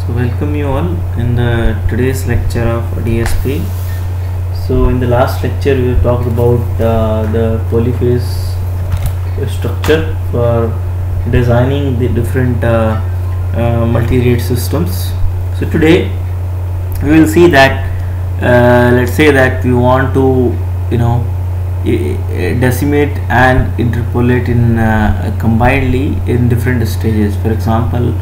So welcome you all in the today's lecture of DSP. So in the last lecture we talked about the polyphase structure for designing the different multi-rate systems. So today we will see that let's say that we want to decimate and interpolate in combinedly in different stages. For example,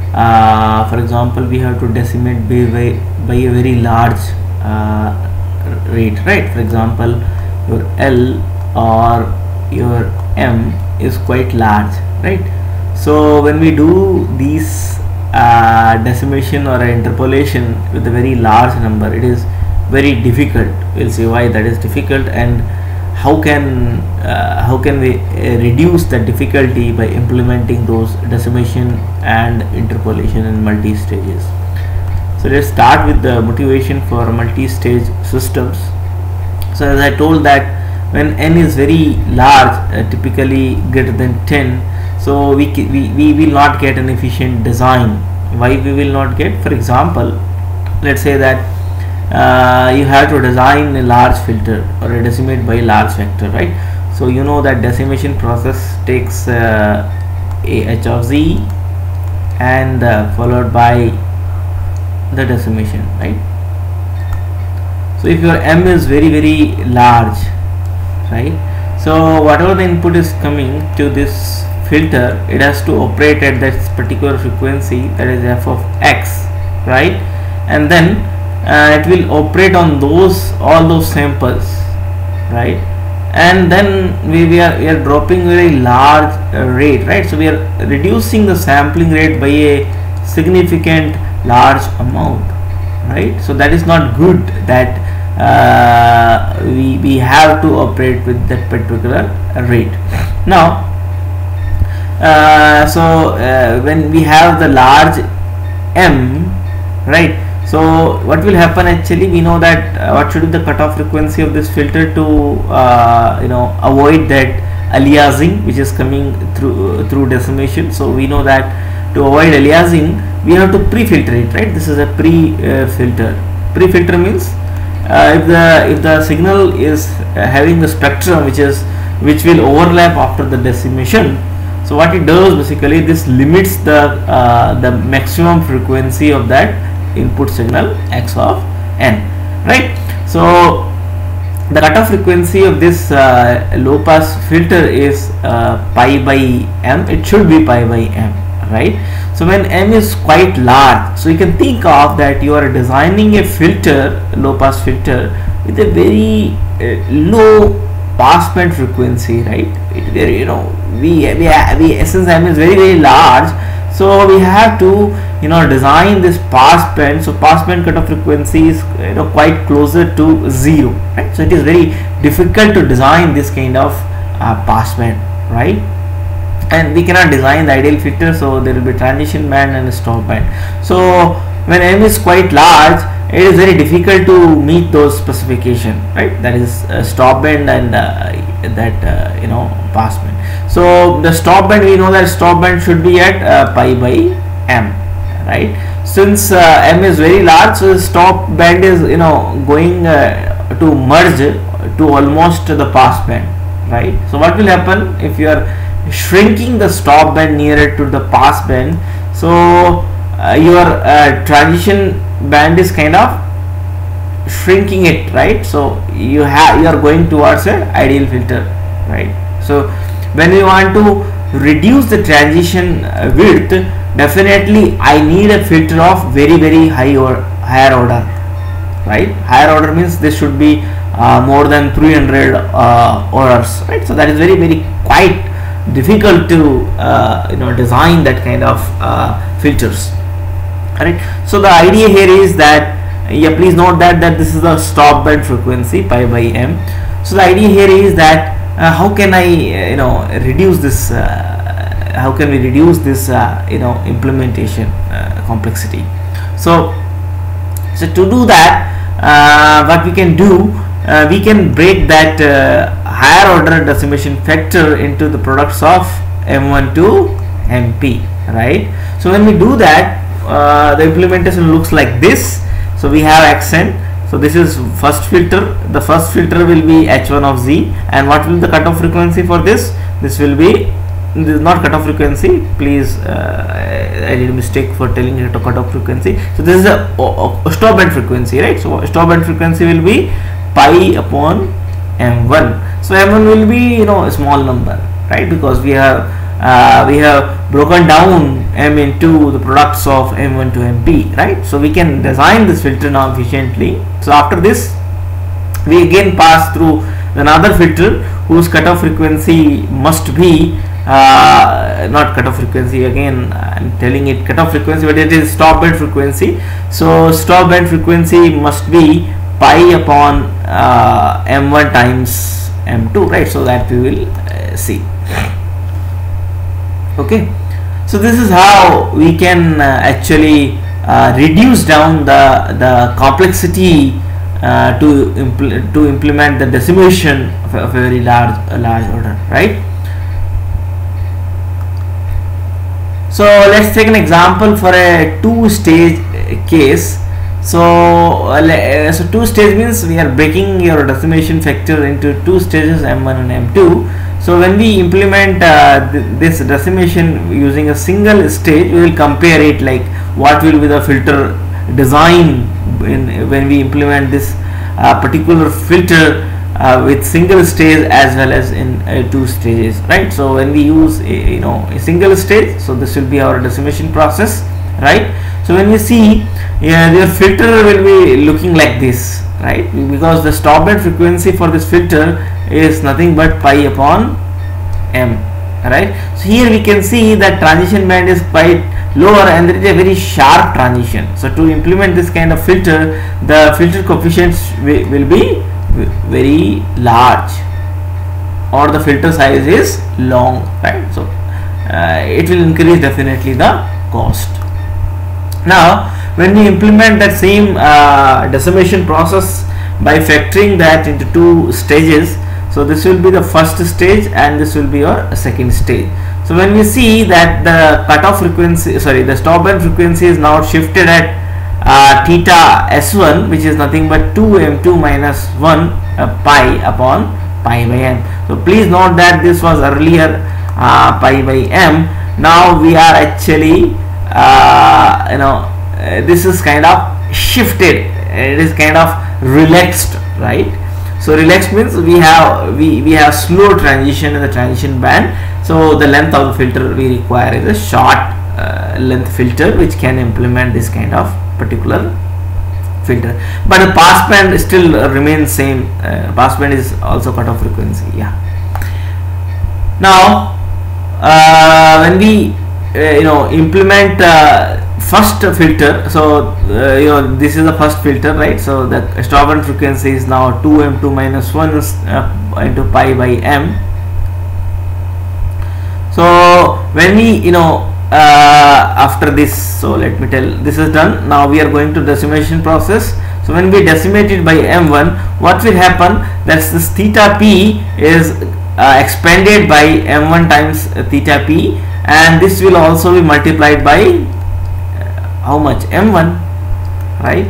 we have to decimate by a very large rate, right? For example, your L or your M is quite large, right? So when we do these decimation or interpolation with a very large number, it is very difficult. We'll see why that is difficult and how can we reduce the difficulty by implementing those decimation and interpolation in multi-stages. So let's start with the motivation for multi-stage systems. So as I told that when n is very large, typically greater than 10, so we will not get an efficient design. Why we will not get? For example, let's say that you have to design a large filter or a decimate by large factor, right? So you know that decimation process takes a h of z and followed by the decimation, right? So if your m is very large, right, so whatever the input is coming to this filter, it has to operate at that particular frequency, that is f of x, right? And then it will operate on all those samples, right? And then we are dropping very large rate, right? So we are reducing the sampling rate by a significant large amount, right? So that is not good, that we have to operate with that particular rate. Now when we have the large m, right, so what will happen? Actually, we know that what should be the cutoff frequency of this filter to avoid that aliasing which is coming through decimation. So we know that to avoid aliasing we have to pre-filter it, right? This is a pre-filter. Pre-filter means if the signal is having the spectrum which will overlap after the decimation. So what it does basically, this limits the maximum frequency of that input signal x of n, right? So the cutoff frequency of this low pass filter is pi by m. It should be pi by m, right? So when m is quite large, so you can think of that you are designing a filter, low pass filter, with a very low pass band frequency, right? Since m is very large, so we have to design this pass band. So pass band cutoff frequency is quite closer to 0, right? So it is very difficult to design this kind of pass band, right? And we cannot design the ideal filter, so there will be transition band and a stop band. So when m is quite large, it is very difficult to meet those specification, right? That is stop band and pass band. So the stop band, we know that stop band should be at pi by m, right? Since m is very large, so the stop band is going to merge to almost the pass band, right? So what will happen if you are shrinking the stop band nearer to the pass band? So your transition band is kind of shrinking it, right? So you are going towards an ideal filter, right? So when we want to reduce the transition width, definitely I need a filter of very high or higher order, right? Higher order means this should be more than 300 orders, right? So that is very quite difficult to design that kind of filters, right? So the idea here is that, please note that this is the stop band frequency pi by m. So the idea here is that how can I reduce this? How can we reduce this implementation complexity? So to do that, what we can do, we can break that higher order decimation factor into the products of m1 to mp, right? So when we do that, the implementation looks like this. So we have accent. So this is first filter. The first filter will be H1 of Z, and what will be the cutoff frequency for this? This will be, this is not cutoff frequency, please, I did a mistake for telling it a cutoff frequency. So this is a stop band frequency, right? So stop band frequency will be pi upon M1. So M1 will be, you know, a small number, right? Because we have broken down M into the products of M1 to MP, right? So we can design this filter now efficiently. So after this, we again pass through another filter whose cutoff frequency must be not cutoff frequency, again I'm telling it cutoff frequency, but it is stop band frequency. So stop band frequency must be pi upon M1 times M2, right? So that we will see. Okay, so this is how we can actually reduce down the complexity to implement the decimation of a very large order, right? So let's take an example for a two-stage case. So two stage means we are breaking your decimation factor into two stages, M1 and M2. So when we implement this decimation using a single stage, we will compare it like what will be the filter design when we implement this particular filter with single stage as well as in two stages, right? So when we use a single stage, so this will be our decimation process, right? So when we see your filter will be looking like this, right? Because the stop band frequency for this filter is nothing but pi upon M, right? So here we can see that transition band is quite lower and there is a very sharp transition. So to implement this kind of filter, the filter coefficients will be very large, or the filter size is long, right? So it will increase definitely the cost. Now when we implement that same decimation process by factoring that into two stages, so this will be the first stage and this will be your second stage. So when we see that the cutoff frequency, the stop band frequency is now shifted at theta S1, which is nothing but 2M2 minus 1 pi upon pi by M. So please note that this was earlier pi by M. Now we are actually this is kind of shifted, it is kind of relaxed, right? So relaxed means we have slow transition in the transition band. So the length of the filter we require is a short length filter which can implement this kind of particular filter, but the pass band still remains same. Pass band is also cutoff frequency. Yeah. Now when we implement first filter, so this is the first filter, right? So the stop band frequency is now 2M2 minus 1 into pi by M. So when we after this, so let me tell, this is done. Now we are going to decimation process. So when we decimate it by M1, what will happen, that's this theta P is expanded by M1 times theta P, and this will also be multiplied by how much, M1, right?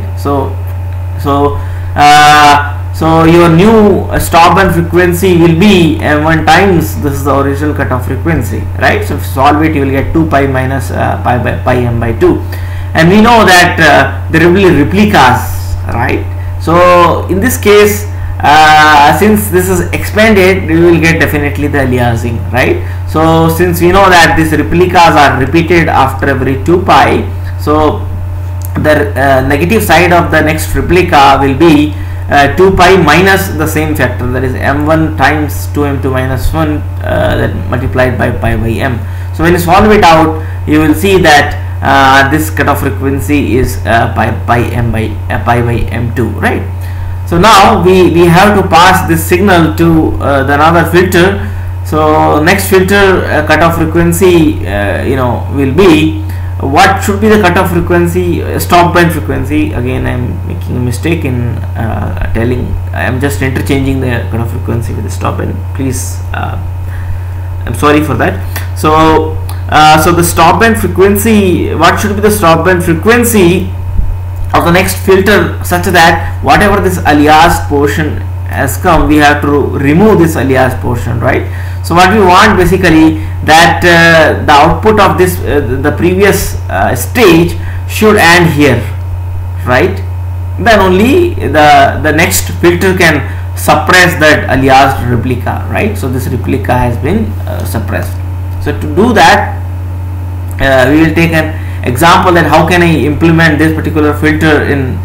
So your new stop band frequency will be M1 times, this is the original cutoff frequency, right? So if you solve it, you will get 2 pi minus pi M by 2, and we know that there will be replicas, right? So in this case, since this is expanded, we will get definitely the aliasing, right? So since we know that these replicas are repeated after every 2 pi, so the negative side of the next replica will be 2 pi minus the same factor, that is M1 times 2M2 minus 1 that multiplied by pi by M. So when you solve it out, you will see that this cutoff frequency is pi by M2, right? So now we have to pass this signal to the another filter. So next filter cutoff frequency will be, what should be the cutoff frequency, stop band frequency. Again I am making a mistake in telling, I am just interchanging the cutoff frequency with the stop band, please, I am sorry for that. So So the stop band frequency, what should be the stop band frequency of the next filter, such that whatever this aliased portion has come, we have to remove this aliased portion, right? So what we want basically, that the output of this the previous stage should end here, right? Then only the next filter can suppress that aliased replica, right? So this replica has been suppressed. So to do that, we will take an example that how can I implement this particular filter in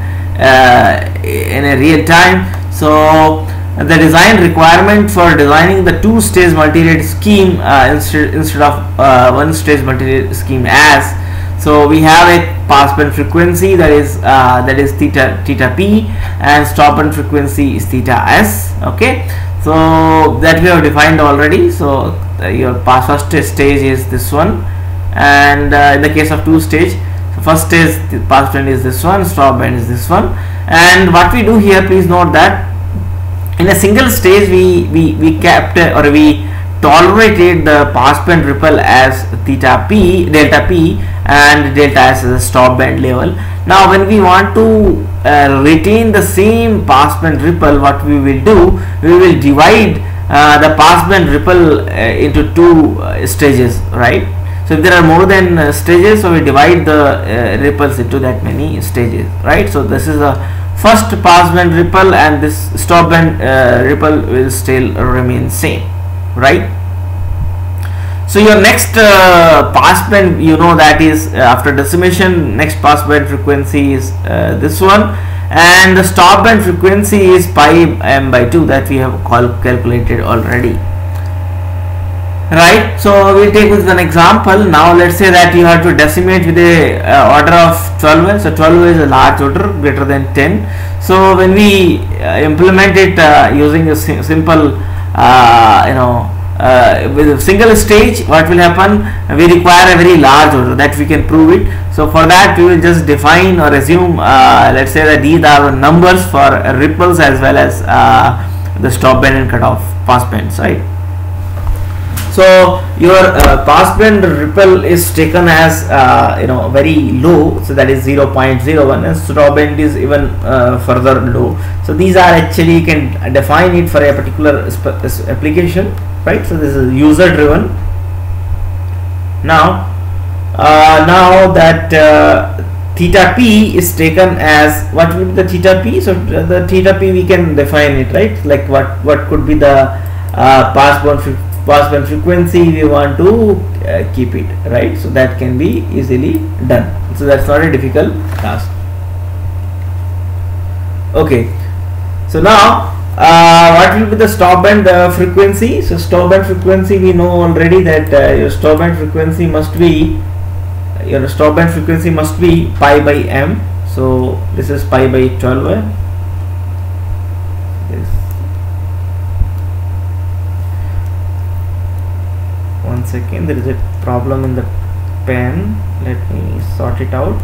a real time. So the design requirement for designing the two-stage multi-rate scheme instead of one-stage multi-rate scheme, as so we have a pass band frequency that is theta p, and stop band frequency is theta s. Okay, so that we have defined already. So your first stage is this one, and in the case of two stage, so first stage the pass band is this one, stop band is this one. And what we do here, please note that in a single stage we kept or we tolerated the pass band ripple as theta p, delta p, and delta s as a stop band level. Now when we want to retain the same pass band ripple, what we will do, we will divide the pass band ripple into two stages, right? So if there are more than stages, so we divide the ripples into that many stages, right? So this is a first pass band ripple, and this stop band ripple will still remain same, right? So your next pass band, you know, that is after decimation, next pass band frequency is this one, and the stop band frequency is pi m by 2 that we have calculated already, right? So we'll take with an example. Now let's say that you have to decimate with a order of 12. So 12 is a large order greater than 10. So when we implement it using a simple with a single stage, what will happen, we require a very large order that we can prove it. So for that we will just define or assume let's say that these are the numbers for ripples as well as the stop band and cutoff pass bands, right? So your pass band ripple is taken as very low, so that is 0.01, and stop band is even further low. So these are actually, you can define it for a particular application, right? So this is user driven. Now that theta p is taken as, what will be the theta p? So the theta p we can define it, right? Like what could be the pass band frequency we want to keep it, right? So that can be easily done. So that's not a difficult task. Okay, so now what will be the stop band frequency? So stop band frequency, we know already that your stop band frequency must be pi by m. So this is pi by 12. One second, there is a problem in the pen, let me sort it out.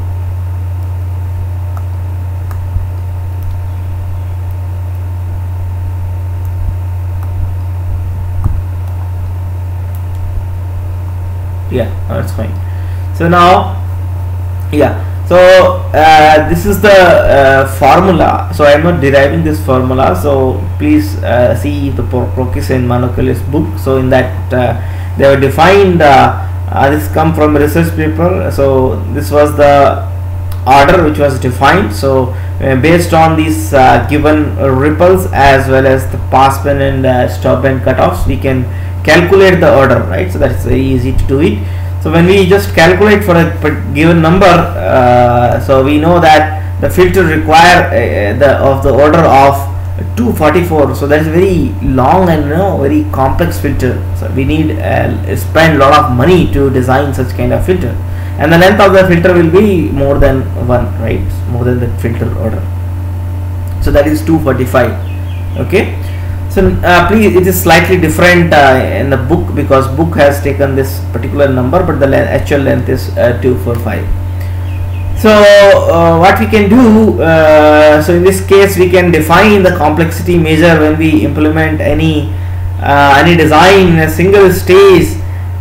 Yeah, that's fine. So now, yeah, so this is the formula. So I am not deriving this formula, so please see the Prokis and Manokalis book. So in that they have defined this come from a research paper. So this was the order which was defined. So based on these given ripples as well as the pass band and stop band cutoffs, we can calculate the order, right? So that's very easy to do it. So when we just calculate for a given number, so we know that the filter require the order of 244. So that is very long and very complex filter. So we need spend a lot of money to design such kind of filter, and the length of the filter will be more than one, right? More than the filter order. So that is 245. Okay. So please, it is slightly different in the book, because book has taken this particular number, but the actual length is 245. So what we can do, so in this case we can define the complexity measure when we implement any design in a single stage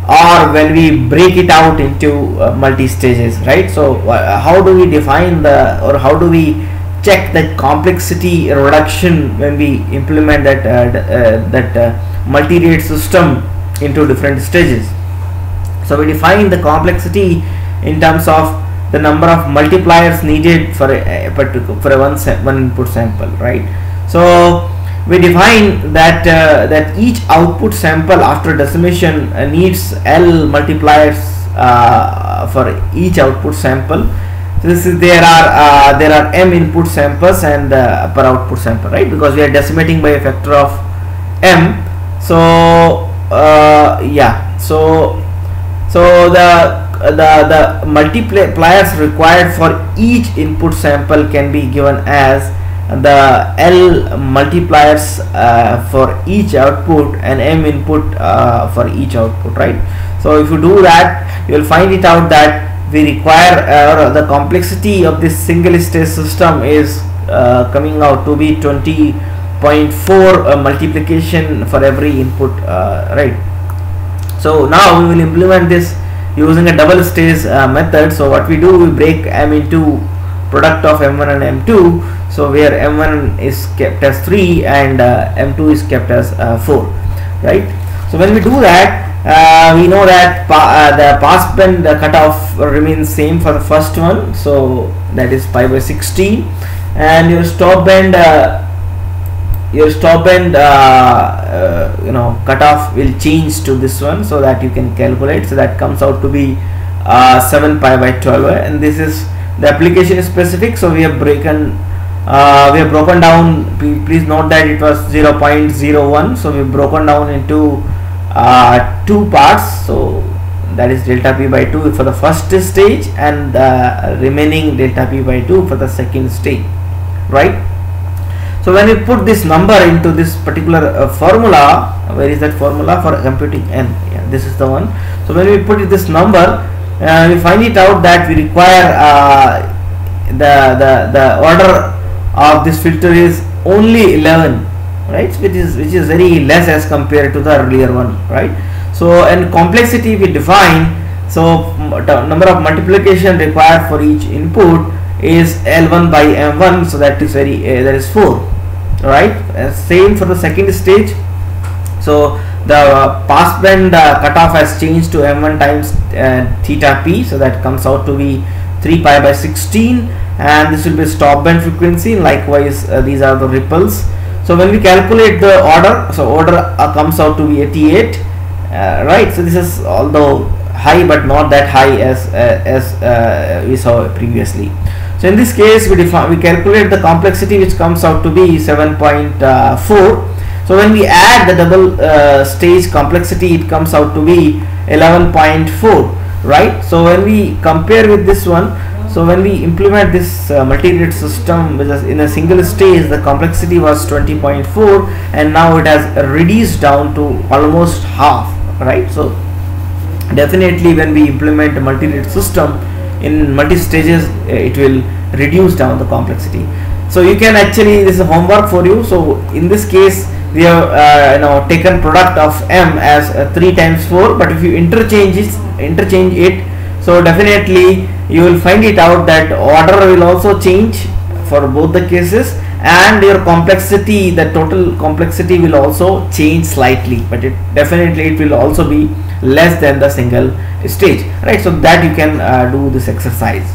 or when we break it out into multi-stages, right? So how do we define or how do we check the complexity reduction when we implement that multi-rate system into different stages? So we define the complexity in terms of the number of multipliers needed for one input sample, right? So we define that that each output sample after decimation needs L multipliers for each output sample. So this is there are m input samples and per output sample, right? Because we are decimating by a factor of m. So yeah, so the multipliers required for each input sample can be given as the L multipliers for each output and m input for each output, right? So if you do that, you will find it out that we require the complexity of this single stage system is coming out to be 20.4 multiplication for every input, right? So now we will implement this using a double stage method. So what we do, we break m into product of m1 and m2, so where m1 is kept as 3 and m2 is kept as 4, right? So when we do that, we know that the passband cutoff remains same for the first one, so that is pi by 16, and your stop band cutoff will change to this one, so that you can calculate. So that comes out to be 7 pi by 12, and this is the application specific. So we have broken down. Please note that it was 0.01, so we have broken down into two parts. So that is delta p by 2 for the first stage and the remaining delta p by 2 for the second stage, right? So when we put this number into this particular formula, where is that formula for computing n? Yeah, this is the one. So when we put this number, we find it out that we require the order of this filter is only 11, right? Which is very less as compared to the earlier one, right? So and complexity we define. So number of multiplication required for each input is L1 by M1. So that is that is 4. Right, same for the second stage. So the passband cutoff has changed to m1 times theta p, so that comes out to be 3 pi by 16, and this will be stop band frequency. Likewise, these are the ripples. So when we calculate the order, so order comes out to be 88, right? So this is although high but not that high as we saw previously. So in this case, we calculate the complexity, which comes out to be 7.4. So when we add the double stage complexity, it comes out to be 11.4, right? So when we compare with this one, so when we implement this multi-rate system in a single stage, the complexity was 20.4, and now it has reduced down to almost half, right? So definitely when we implement a multi-rate system in multi-stages, it will reduce down the complexity. So you can actually, this is homework for you. So in this case, we have taken product of m as 3 times 4, but if you interchange it, so definitely you will find it out that order will also change for both the cases, and your complexity, the total complexity will also change slightly, but it will also be less than the single stage, right? So that you can do this exercise.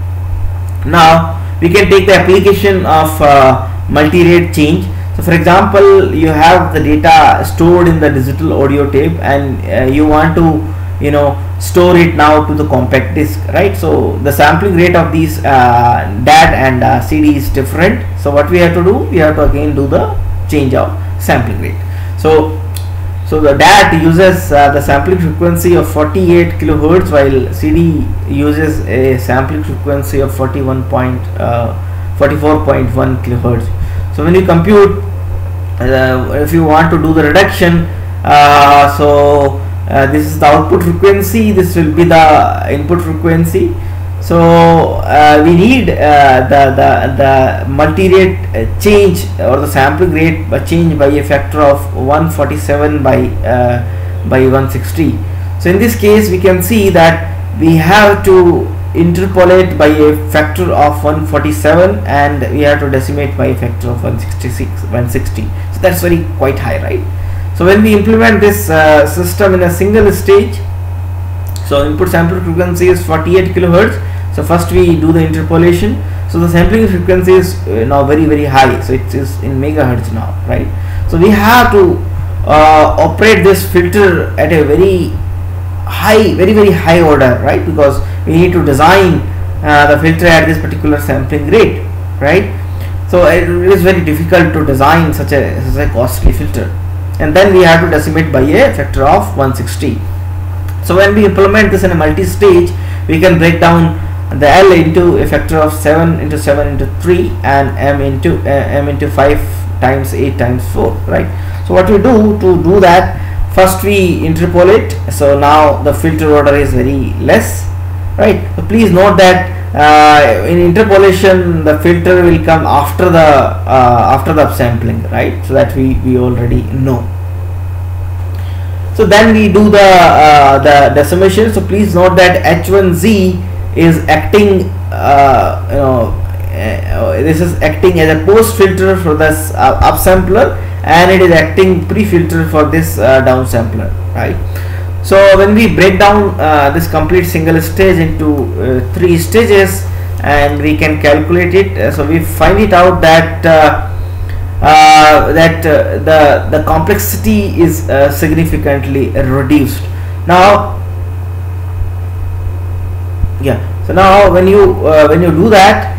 Now we can take the application of multi-rate change. So for example, you have the data stored in the digital audio tape, and you want to store it now to the compact disc, right? So the sampling rate of these DAT and CD is different. So what we have to do, we have to again do the change of sampling rate. So the DAT uses the sampling frequency of 48 kilohertz, while CD uses a sampling frequency of 44.1 kilohertz. So when you compute, if you want to do the reduction, this is the output frequency, this will be the input frequency. So we need the multi-rate change or the sampling rate change by a factor of 147 by 160. So in this case we can see that we have to interpolate by a factor of 147 and we have to decimate by a factor of 160. So that's very quite high, right? So when we implement this system in a single stage, so input sample frequency is 48 kilohertz. So first we do the interpolation. So the sampling frequency is now very high. So it is in megahertz now, right? So we have to operate this filter at a very high order, right? Because we need to design the filter at this particular sampling rate, right? So it is very difficult to design such a costly filter, and then we have to decimate by a factor of 160. So when we implement this in a multi-stage, we can break down the L into a factor of 7 into 7 into 3 and M into 5 times 8 times 4, right? So what we do to do that, first we interpolate. So now the filter order is very less, right? So please note that in interpolation the filter will come after the upsampling, right? So that we already know. So then we do the decimation. So please note that H1Z is acting this is acting as a post filter for this upsampler, and it is acting pre-filter for this downsampler, right? So when we break down this complete single stage into 3 stages and we can calculate it, so we find it out that the complexity is significantly reduced. Now so now when you do that,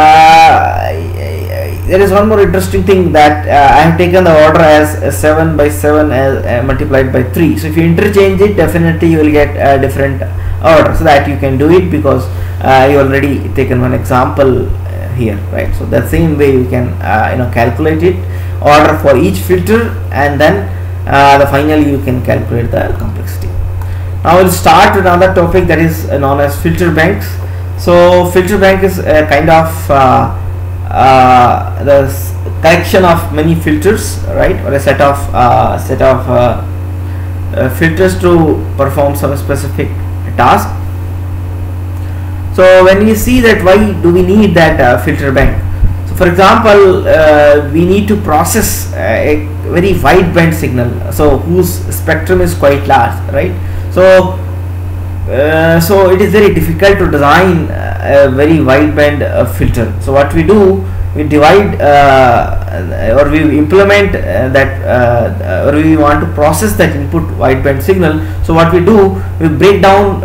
there is one more interesting thing, that I have taken the order as 7 by 7 as multiplied by 3. So if you interchange it, definitely you will get a different order. So that you can do it because you already taken one example here, right? So the same way you can calculate it, order for each filter, and then finally you can calculate the complexity. Now we'll start with another topic that is known as filter banks. So filter bank is a kind of the collection of many filters, right, or a set of filters to perform some specific task. So when we see that, why do we need that filter bank? So for example, we need to process a very wide band signal, so whose spectrum is quite large, right? So so it is very difficult to design a very wide band filter. So what we do, we divide or we implement or we want to process that input wideband signal. So what we do, we break down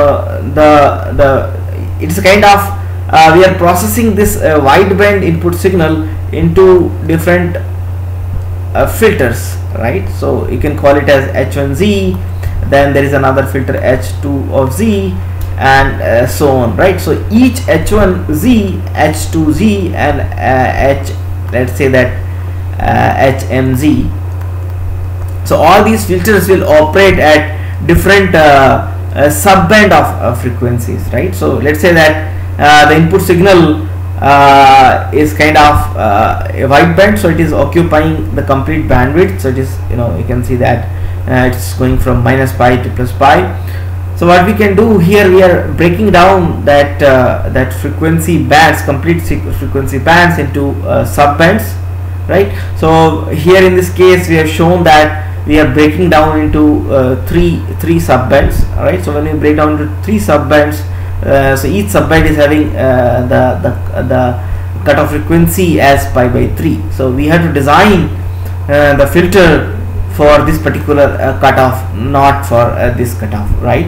it's a kind of we are processing this wideband input signal into different filters, right? So you can call it as H1Z, then there is another filter H2 of Z, and so on, right? So each H1Z, H2Z, and let's say that HMZ. So all these filters will operate at different subband of frequencies, right? So let's say that the input signal is kind of a wideband, so it is occupying the complete bandwidth. So it is, you can see that it's going from -pi to +pi. So what we can do here, we are breaking down that frequency bands, complete frequency bands, into subbands, right? So here in this case we have shown that we are breaking down into three subbands, right? So when we break down into 3 subbands, so each subband is having the cutoff frequency as pi/3. So we have to design the filter for this particular cutoff, not for this cutoff, right?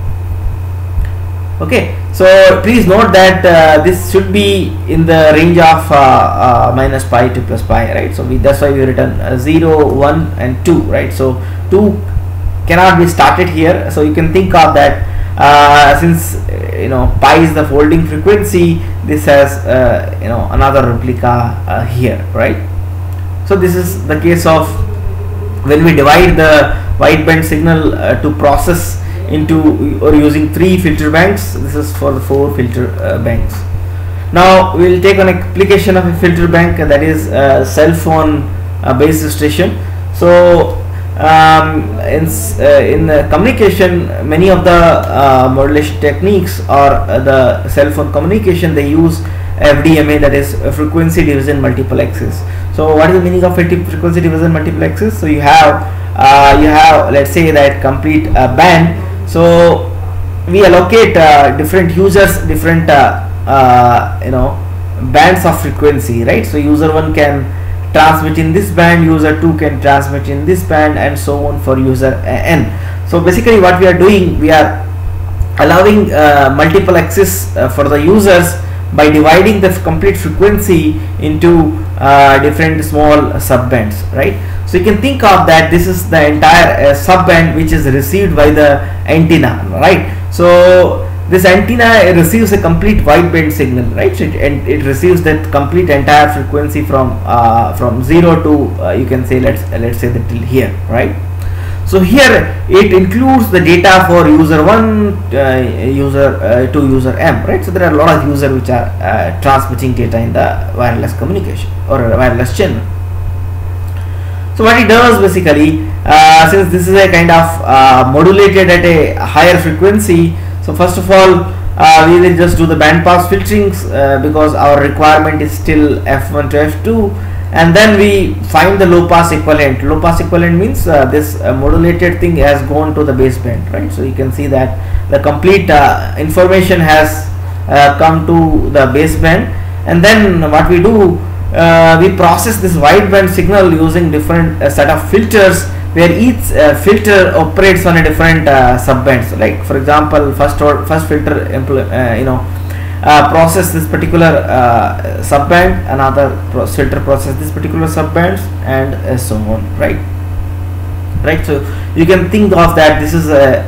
Okay, so please note that this should be in the range of -pi to +pi, right? So that's why we written 0, 1, and 2, right? So 2 cannot be started here. So you can think of that since pi is the folding frequency, this has another replica here, right? So this is the case of when we divide the wideband signal to process into or using 3 filter banks. This is for the 4 filter banks. Now we will take an application of a filter bank, that is cell phone base station. So In communication, many of the modulation techniques or the cell phone communication, they use FDMA, that is frequency division multiplexes. So what is the meaning of frequency division multiplexes? So you have let's say that complete band. So we allocate different users different bands of frequency, right? So user 1 can transmit in this band, user 2 can transmit in this band, and so on for user n. So basically what we are doing, we are allowing multiple access for the users by dividing the complete frequency into different small subbands, right? So you can think of that this is the entire subband which is received by the antenna, right? So this antenna receives a complete wideband signal, right? So it receives that complete entire frequency from 0 to you can say let's say that till here, right? So here it includes the data for user 1, user 2, user m, right? So there are a lot of users which are transmitting data in the wireless communication or wireless channel. So what it does basically, since this is a kind of modulated at a higher frequency, so first of all we will just do the band pass filtering because our requirement is still f1 to f2, and then we find the low pass equivalent. Low pass equivalent means this modulated thing has gone to the baseband, right? So you can see that the complete information has come to the baseband, and then what we do, we process this wideband signal using different set of filters, where each filter operates on a different subbands. Like for example, first filter process this particular subband, another filter process this particular subbands, and so on, right? So you can think of that this is a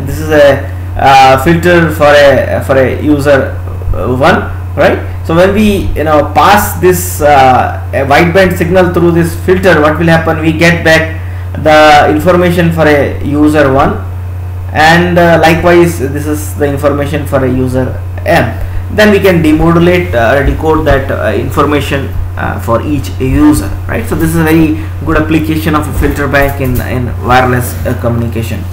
filter for a user 1, right? So when we pass this wideband signal through this filter, what will happen? We get back the information for a user 1, and likewise this is the information for a user m. Then we can demodulate decode that information for each user, right? So this is a very good application of a filter bank in wireless communication.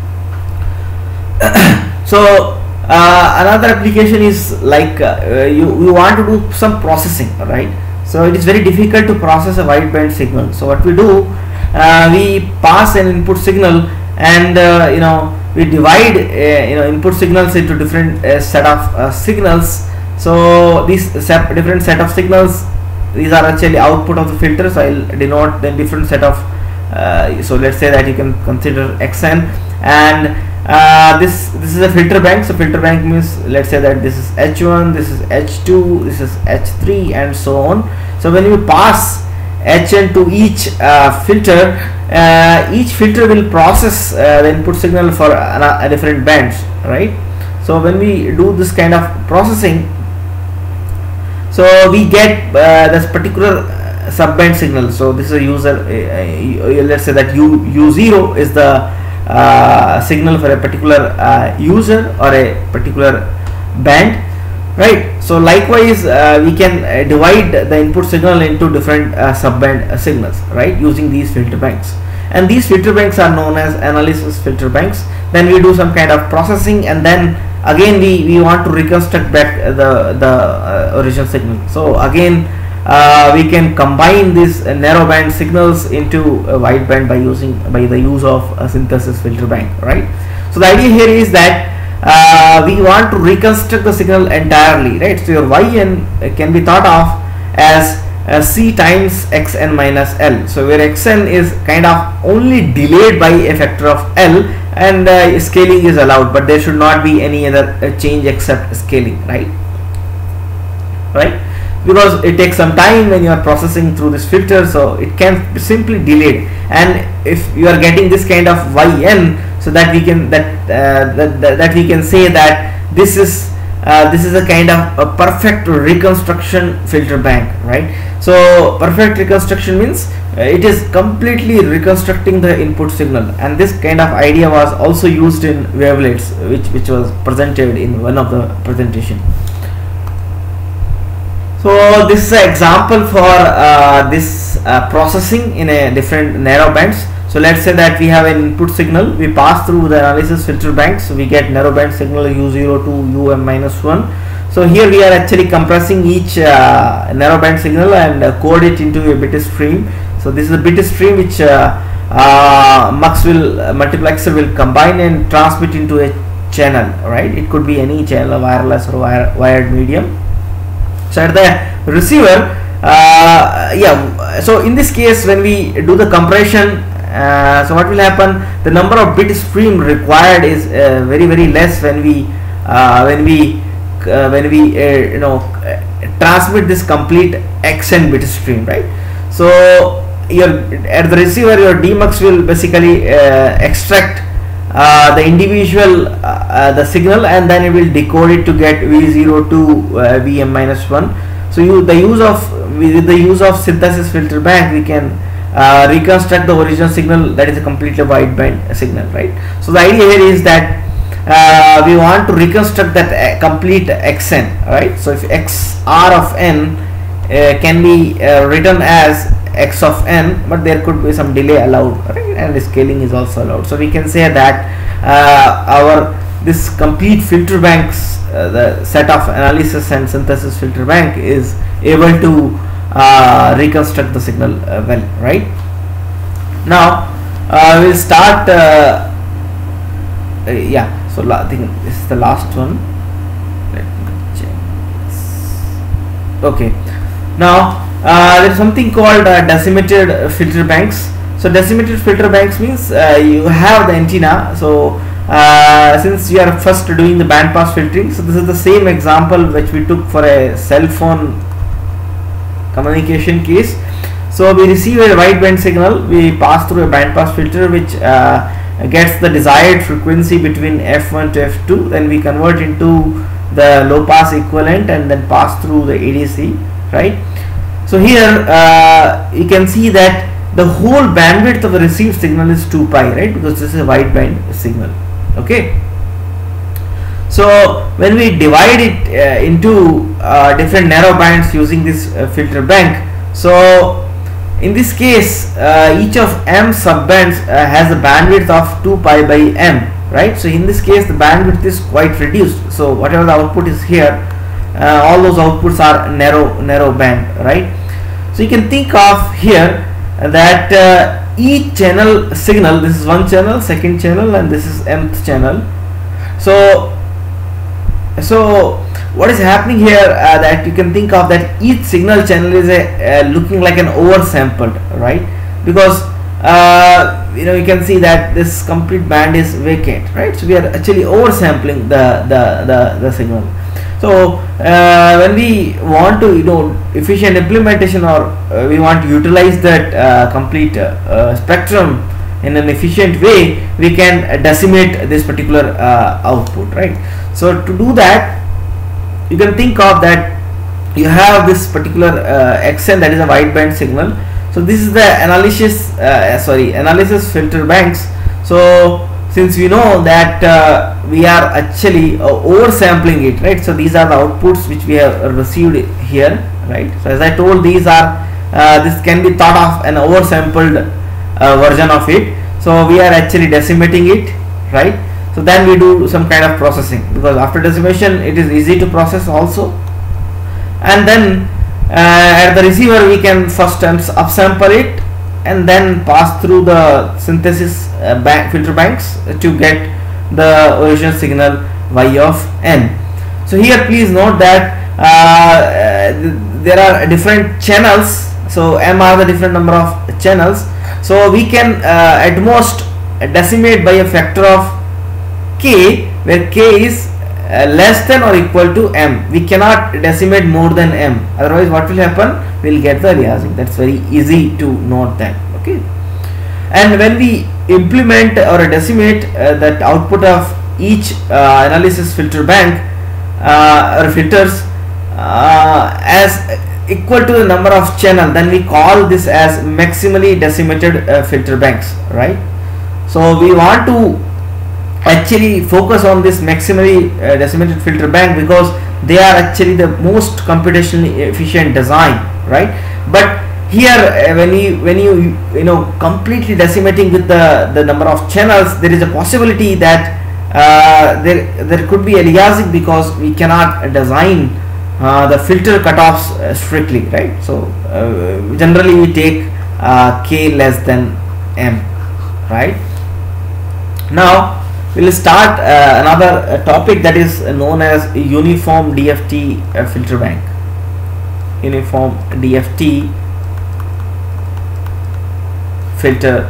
So another application is like you want to do some processing, right? So it is very difficult to process a wideband signal. So what we do, we pass an input signal, and we divide input signals into different set of signals. So these different set of signals, these are actually output of the filter. So I'll denote the different set of so let's say that you can consider xn, and this is a filter bank. So filter bank means, let's say that this is h1, this is h2, this is h3, and so on. So when you pass hn to each filter will process the input signal for a different bands, right? So when we do this kind of processing, so we get this particular subband signal. So this is a user, let's say that u0 is the signal for a particular user or a particular band, right? So likewise we can divide the input signal into different subband signals, right, using these filter banks. And these filter banks are known as analysis filter banks. Then we do some kind of processing, and then again we want to reconstruct back the original signal. So again we can combine these narrow band signals into a wideband by the use of a synthesis filter bank, right? So the idea here is that we want to reconstruct the signal entirely, right? So your yn can be thought of as c times xn minus l. So where xn is kind of only delayed by a factor of l, and scaling is allowed, but there should not be any other change except scaling, right? Because it takes some time when you are processing through this filter, so it can be simply delayed. And if you are getting this kind of yn, so that we can that we can say that this is a kind of a perfect reconstruction filter bank, right? So perfect reconstruction means it is completely reconstructing the input signal, and this kind of idea was also used in wavelets, which was presented in one of the presentation. So this is an example for this processing in a different narrow bands. So let's say that we have an input signal, we pass through the analysis filter banks, so we get narrowband signal U0 to UM-1. So here we are actually compressing each narrowband signal and code it into a bit stream. So this is a bit stream which multiplexer will combine and transmit into a channel, right? It could be any channel, wireless or wired medium. So at the receiver, so in this case when we do the compression, so what will happen, the number of bit stream required is very less when we transmit this complete XN bit stream, right? So at the receiver, your demux will basically extract the individual the signal, and then it will decode it to get V0 to Vm-1. So with the use of synthesis filter bank, we can reconstruct the original signal, that is a completely wideband signal, right? So the idea here is that we want to reconstruct that complete Xn, right? So if Xr of n can be written as X of n, but there could be some delay allowed, right? And the scaling is also allowed. So we can say that this complete filter banks, the set of analysis and synthesis filter bank, is able to reconstruct the signal well, right? Now we'll start. So I think this is the last one. Let me check this. Okay. Now there is something called decimated filter banks. So decimated filter banks means you have the antenna. So since you are first doing the band pass filtering, so this is the same example which we took for a cell phone communication case. So we receive a wideband signal, we pass through a band pass filter which gets the desired frequency between f1 to f2, then we convert into the low pass equivalent and then pass through the ADC, right? So here you can see that the whole bandwidth of the received signal is 2 pi, right? Because this is a wideband signal. Okay. So when we divide it into different narrow bands using this filter bank, so in this case each of m subbands has a bandwidth of 2 pi by m, right? So in this case the bandwidth is quite reduced. So whatever the output is here, all those outputs are narrow band, right? So you can think of here that each channel signal, this is one channel, second channel, and this is mth channel. So what is happening here, that you can think of that each signal channel is looking like an oversampled, right? Because you can see that this complete band is vacant, right? So we are actually oversampling the signal. So when we want to efficient implementation, or we want to utilize that complete spectrum in an efficient way, we can decimate this particular output, right? So to do that, you can think of that you have this particular Xn, that is a wideband signal. So this is the analysis filter banks. So since we know that we are actually oversampling it, right? So these are the outputs which we have received here, right? So as I told, these are this can be thought of an oversampled version of it. So we are actually decimating it, right? So then we do some kind of processing, because after decimation it is easy to process also. And then at the receiver we can first upsample it and then pass through the synthesis filter banks to get the original signal y of n. So here please note that there are different channels. So m are the different number of channels. So we can at most decimate by a factor of k, where k is less than or equal to m. We cannot decimate more than m, otherwise what will happen, we will get the aliasing. That's very easy to note that. Okay. And when we implement or decimate that output of each analysis filter bank or filters as equal to the number of channel, then we call this as maximally decimated filter banks, right? So we want to actually focus on this maximally decimated filter bank because they are actually the most computationally efficient design, right? But here when you completely decimating with the number of channels, there is a possibility that there could be aliasing, because we cannot design the filter cutoffs strictly, right? So generally we take k less than m, right? Now we'll start another topic that is known as uniform DFT filter bank. Uniform DFT filter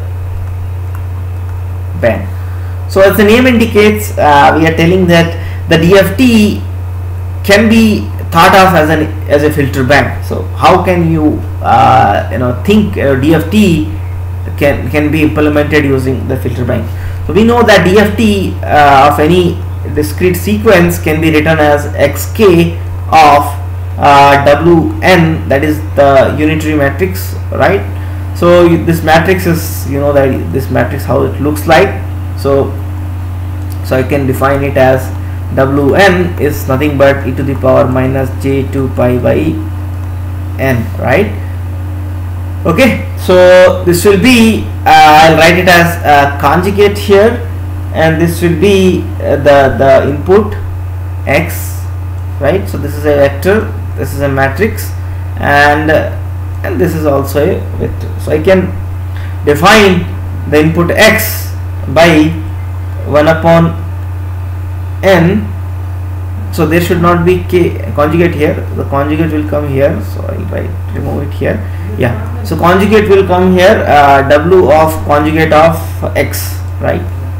bank. So as the name indicates, we are telling that the DFT can be thought of as a filter bank. So how can you think DFT can be implemented using the filter bank? So we know that DFT of any discrete sequence can be written as xk of Wn, that is the unitary matrix, right? So this matrix is, that this matrix how it looks like. So I can define it as Wn is nothing but e to the power minus j2 pi by n, right? Okay, so this will be I'll write it as conjugate here, and this will be the input x, right? So this is a vector, this is a matrix, and this is also a vector. So I can define the input x by 1 upon n. So there should not be k conjugate here, the conjugate will come here, so I'll remove it here. Yeah, so conjugate will come here, w of conjugate of x, right?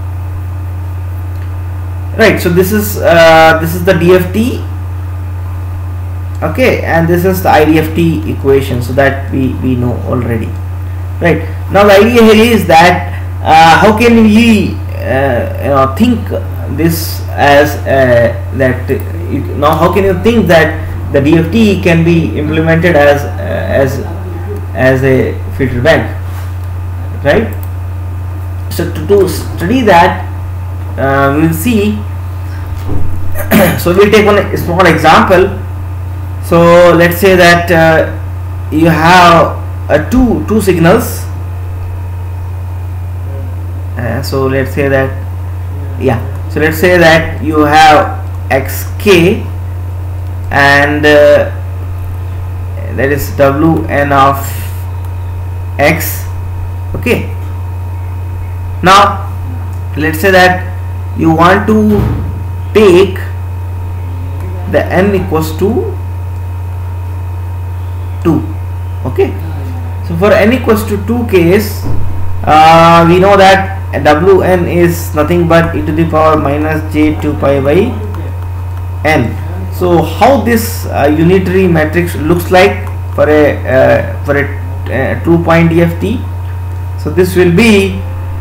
So this is the DFT, okay, and this is the IDFT equation, so that we know already, right? Now the idea here is that how can we think this as now how can you think that the DFT can be implemented as a filter bank, right? So to study that, we'll see. So we'll take one small example. So let's say that you have two signals. So let's say that, so let's say that you have xk, and that is Wn of x, okay. Now let's say that you want to take the n equals to 2, okay. So for n equals to 2 case, we know that Wn is nothing but e to the power minus j2 pi by n. So how this unitary matrix looks like for a 2-point DFT? So this will be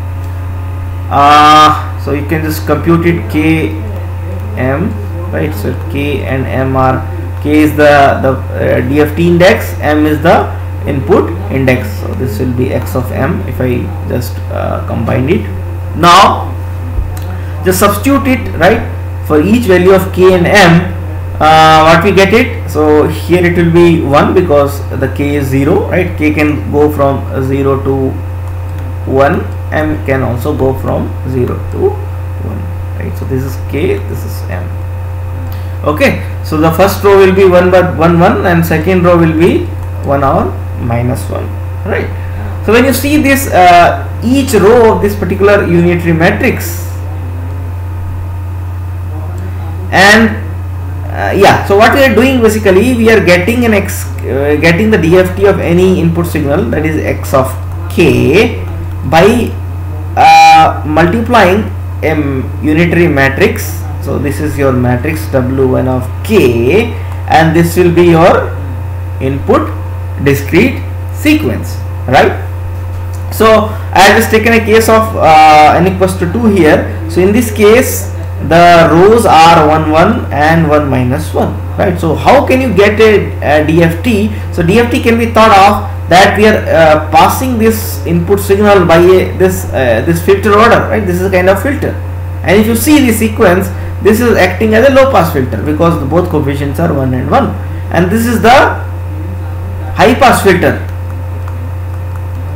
so you can just compute it km, right? So k and m are, k is the DFT index, m is the input index. So this will be x of m if I just combine it. Now just substitute it, right, for each value of k and m. What we get it? So here it will be 1 because the k is 0, right? K can go from 0 to 1, m can also go from 0 to 1, right? So this is k, this is m. Okay, so the first row will be 1 but 1 1, and second row will be 1 or minus 1, right? So when you see this each row of this particular unitary matrix, and so what we are doing basically, we are getting getting the DFT of any input signal, that is x of k, by multiplying a unitary matrix. So this is your matrix W1 of k, and this will be your input discrete sequence, right? So I have just taken a case of n equals to 2 here. So in this case the rows are 1 1 and 1 minus 1, right? So how can you get a DFT? So DFT can be thought of that we are passing this input signal by this filter order, right? This is a kind of filter, and if you see the sequence, this is acting as a low pass filter because both coefficients are 1 and 1, and this is the high pass filter,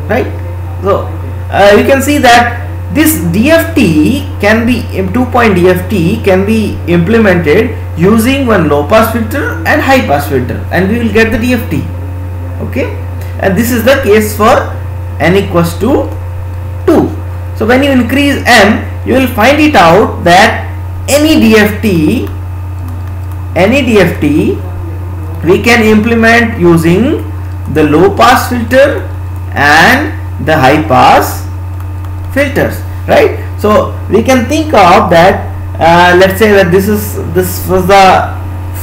right? So you can see that this DFT can be 2-point DFT can be implemented using one low pass filter and high pass filter, and we will get the DFT. Okay, and this is the case for n equals to 2. So when you increase n, you will find it out that any DFT we can implement using the low pass filter and the high pass filters, right? So we can think of that. Let's say that this was the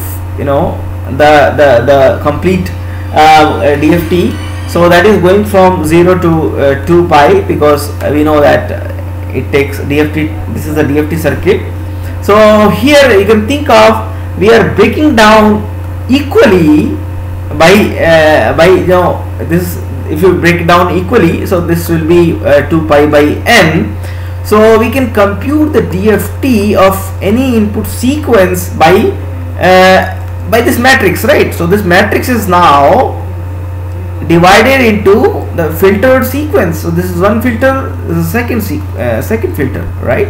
the complete DFT. So that is going from 0 to 2 pi, because we know that it takes DFT. This is the DFT circuit. So here you can think of, we are breaking down equally by this. If you break it down equally, so this will be 2 pi by n. So we can compute the DFT of any input sequence by this matrix, right? So this matrix is now divided into the filtered sequence. So this is one filter, this is second filter, right?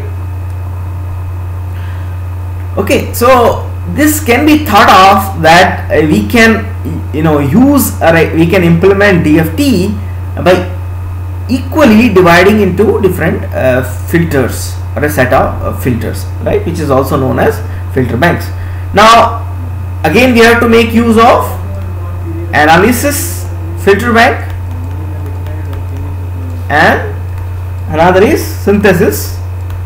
Okay, so this can be thought of that we can we can implement DFT by equally dividing into different filters, or a set of filters, right, which is also known as filter banks. Now again we have to make use of analysis filter bank, and another is synthesis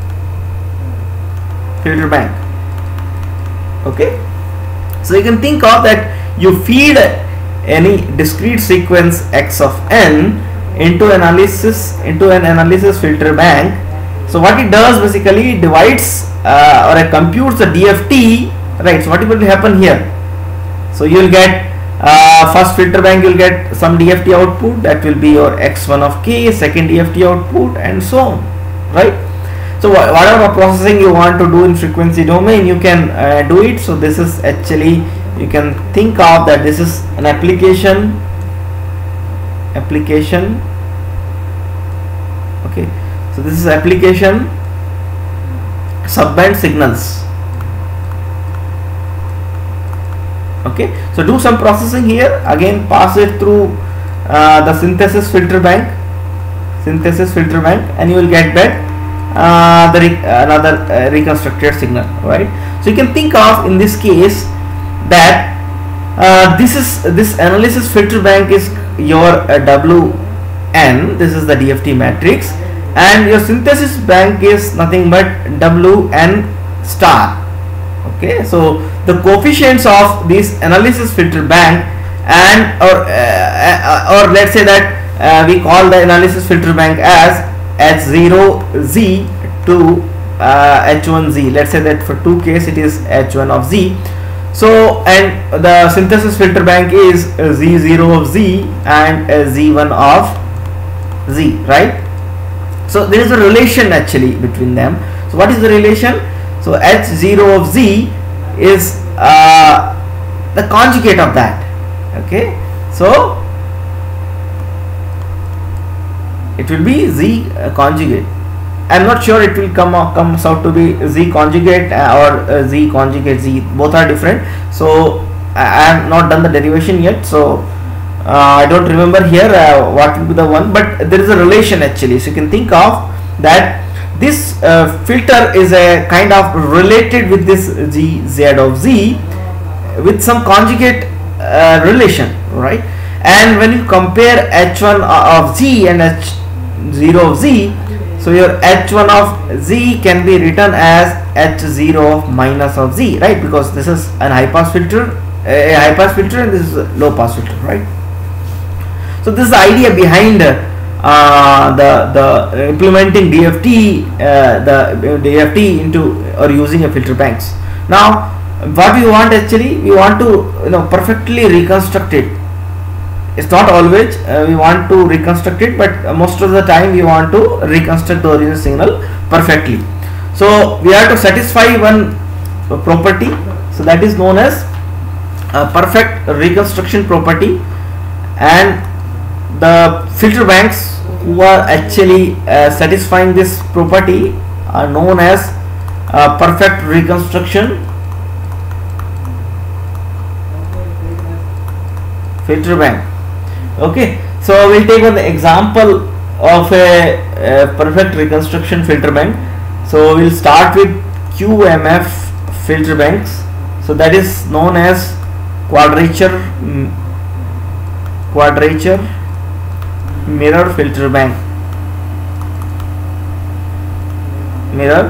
filter bank. Okay, so you can think of that you feed any discrete sequence x of n into an analysis filter bank. So what it does basically, it divides or it computes the DFT, right? So what will happen here? So you will get first filter bank, you will get some DFT output, that will be your x1 of k, second DFT output, and so on, right? So whatever processing you want to do in frequency domain, you can do it. So this is actually, you can think of that this is an application. Okay, so this is application subband signals. Okay, so do some processing here, again pass it through the synthesis filter bank, and you will get back another reconstructed signal, right? So you can think of, in this case, that this analysis filter bank is your Wn, this is the DFT matrix, and your synthesis bank is nothing but Wn star. Okay, so the coefficients of this analysis filter bank, and or let's say that we call the analysis filter bank as H0z to H1z. Let's say that for 2 case it is H1 of z. So, and the synthesis filter bank is Z0 of z and Z1 of z, right? So there is a relation actually between them. So what is the relation? So H0 of z is the conjugate of that. Okay, so it will be z conjugate. I am not sure it will comes out to be z conjugate or z conjugate z. Both are different. So I have not done the derivation yet. So I don't remember here what will be the one, but there is a relation actually. So you can think of that this filter is a kind of related with this z of z with some conjugate relation, right? And when you compare H1 of z and H0 of z, so your H1 of z can be written as H0 of minus of z, right? Because this is an high pass filter, and this is a low pass filter, right? So this is the idea behind the implementing DFT, the DFT into or using a filter banks. Now, what we want actually, we want to perfectly reconstruct it. It's not always we want to reconstruct it, but most of the time we want to reconstruct the original signal perfectly. So we have to satisfy one property, so that is known as perfect reconstruction property, and the filter banks who are actually satisfying this property are known as perfect reconstruction filter bank. Okay, so we'll take an example of a perfect reconstruction filter bank. So we'll start with QMF filter banks. So that is known as quadrature mirror filter bank. Mirror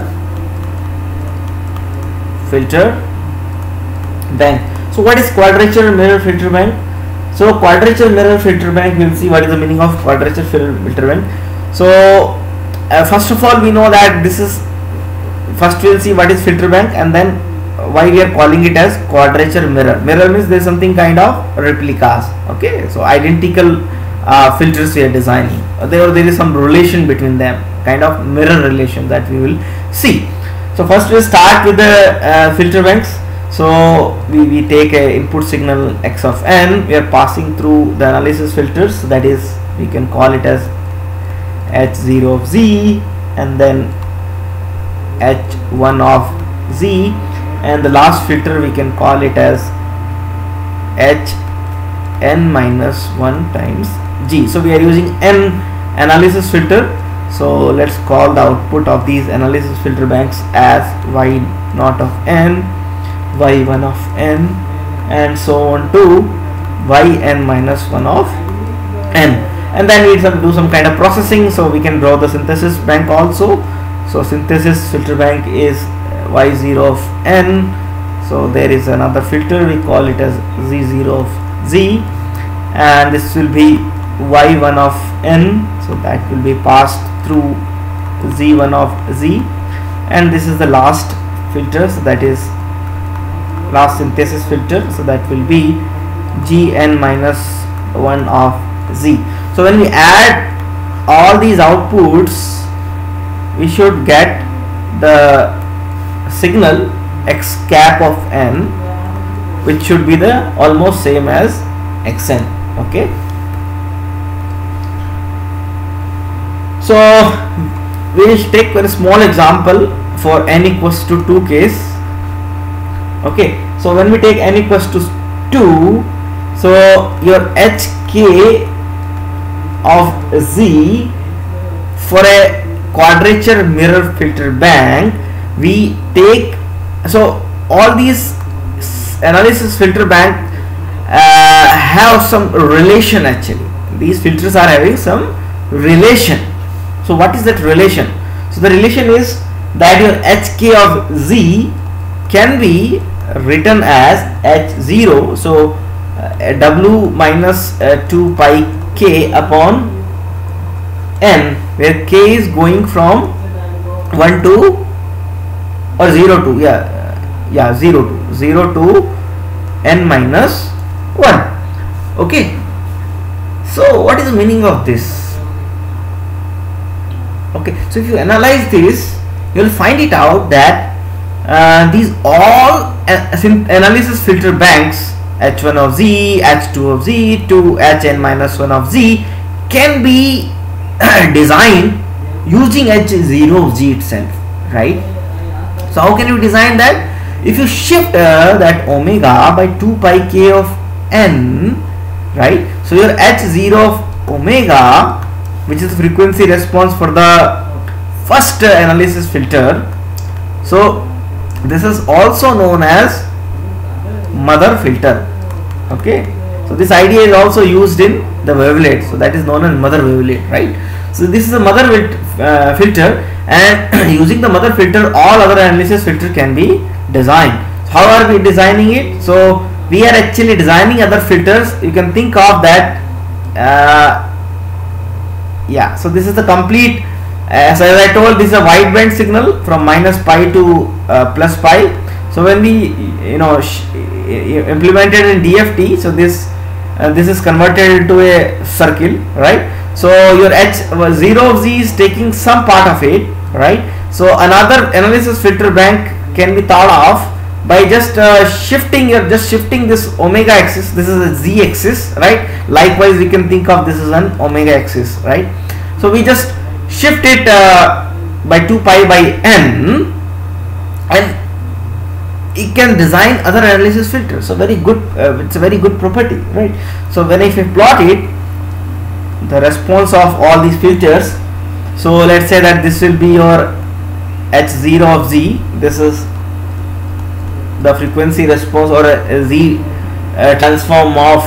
filter bank. So what is quadrature mirror filter bank? So quadrature mirror filter bank, we'll see what is the meaning of quadrature filter bank. So first of all, we know that this is, first we'll see what is filter bank and then why we are calling it as quadrature mirror. Mirror means there is something kind of replicas. Okay, so identical filters we are designing. There is some relation between them, kind of mirror relation that we will see. So first we'll start with the filter banks. So we take a input signal x of n, we are passing through the analysis filters, that is we can call it as h0 of z and then h1 of z, and the last filter we can call it as hn minus 1 times g. So we are using n analysis filter, so let's call the output of these analysis filter banks as y0 of n, y1 of n, and so on to yn minus 1 of n, and then we do some kind of processing, so we can draw the synthesis bank also. So synthesis filter bank is y0 of n, so there is another filter, we call it as z0 of z, and this will be y1 of n, so that will be passed through z1 of z, and this is the last filter, so that is last synthesis filter, so that will be gn minus 1 of z. So when we add all these outputs, we should get the signal x cap of n, which should be the almost same as xn. Okay, so we will take a small example for n equals to 2 case. Okay, so when we take n equals to 2, so your hk of z for a quadrature mirror filter bank, we take, so all these analysis filter bank have some relation. Actually these filters are having some relation. So what is that relation? So the relation is that your hk of z can be written as h0, so w minus 2 pi k upon n, where k is going from 1 to or 0 to 0 to n minus 1. Okay, so what is the meaning of this? Okay, so if you analyze this, you will find it out that these all analysis filter banks, h1 of z, h2 of z to hn minus 1 of z, can be designed using h0 of z itself, right? So how can you design that? If you shift that omega by 2 pi k of n, right? So your h0 of omega, which is frequency response for the first analysis filter, so this is also known as mother filter. Okay, so this idea is also used in the wavelet, so that is known as mother wavelet, right? So this is a mother filter, and using the mother filter all other analysis filter can be designed. How are we designing it? So we are actually designing other filters. You can think of that, yeah, so this is the complete, as I told, this is a wideband signal from minus pi to plus pi. So when we implemented in DFT, so this is converted into a circle, right? So your h0 of z is taking some part of it, right? So another analysis filter bank can be thought of by just shifting this omega axis. This is a z axis, right? Likewise we can think of this as an omega axis, right? So we just shift it by 2 pi by n, and it can design other analysis filters. So very good, it's a very good property, right? So when if I plot it, the response of all these filters, so let's say that this will be your h0 of z, this is the frequency response or a z transform of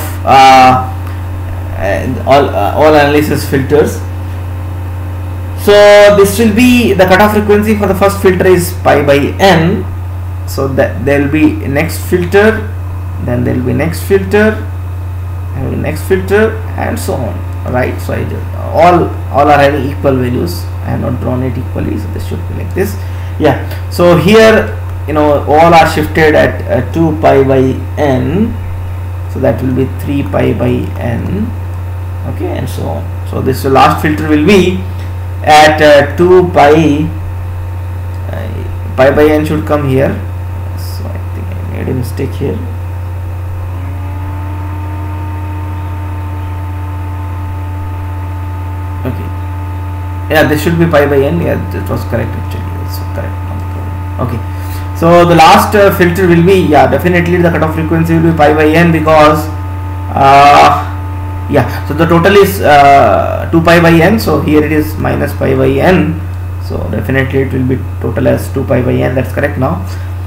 all analysis filters. So this will be the cutoff frequency for the first filter is pi by n. So that there will be next filter, then there will be next filter, and next filter, and so on, right? So I just, all are having equal values. I have not drawn it equally, so this should be like this. Yeah. So here, you know, all are shifted at 2 pi by n. So that will be 3 pi by n. Okay, and so on. So this last filter will be at 2 pi by n should come here. So I think I made a mistake here. Okay, yeah, this should be pi by n. Yeah, it was correct actually. That's correct. Okay, so the last filter will be, yeah, definitely the cutoff frequency will be pi by n, because yeah, so the total is 2 pi by n, so here it is minus pi by n, so definitely it will be total as 2 pi by n. That's correct. Now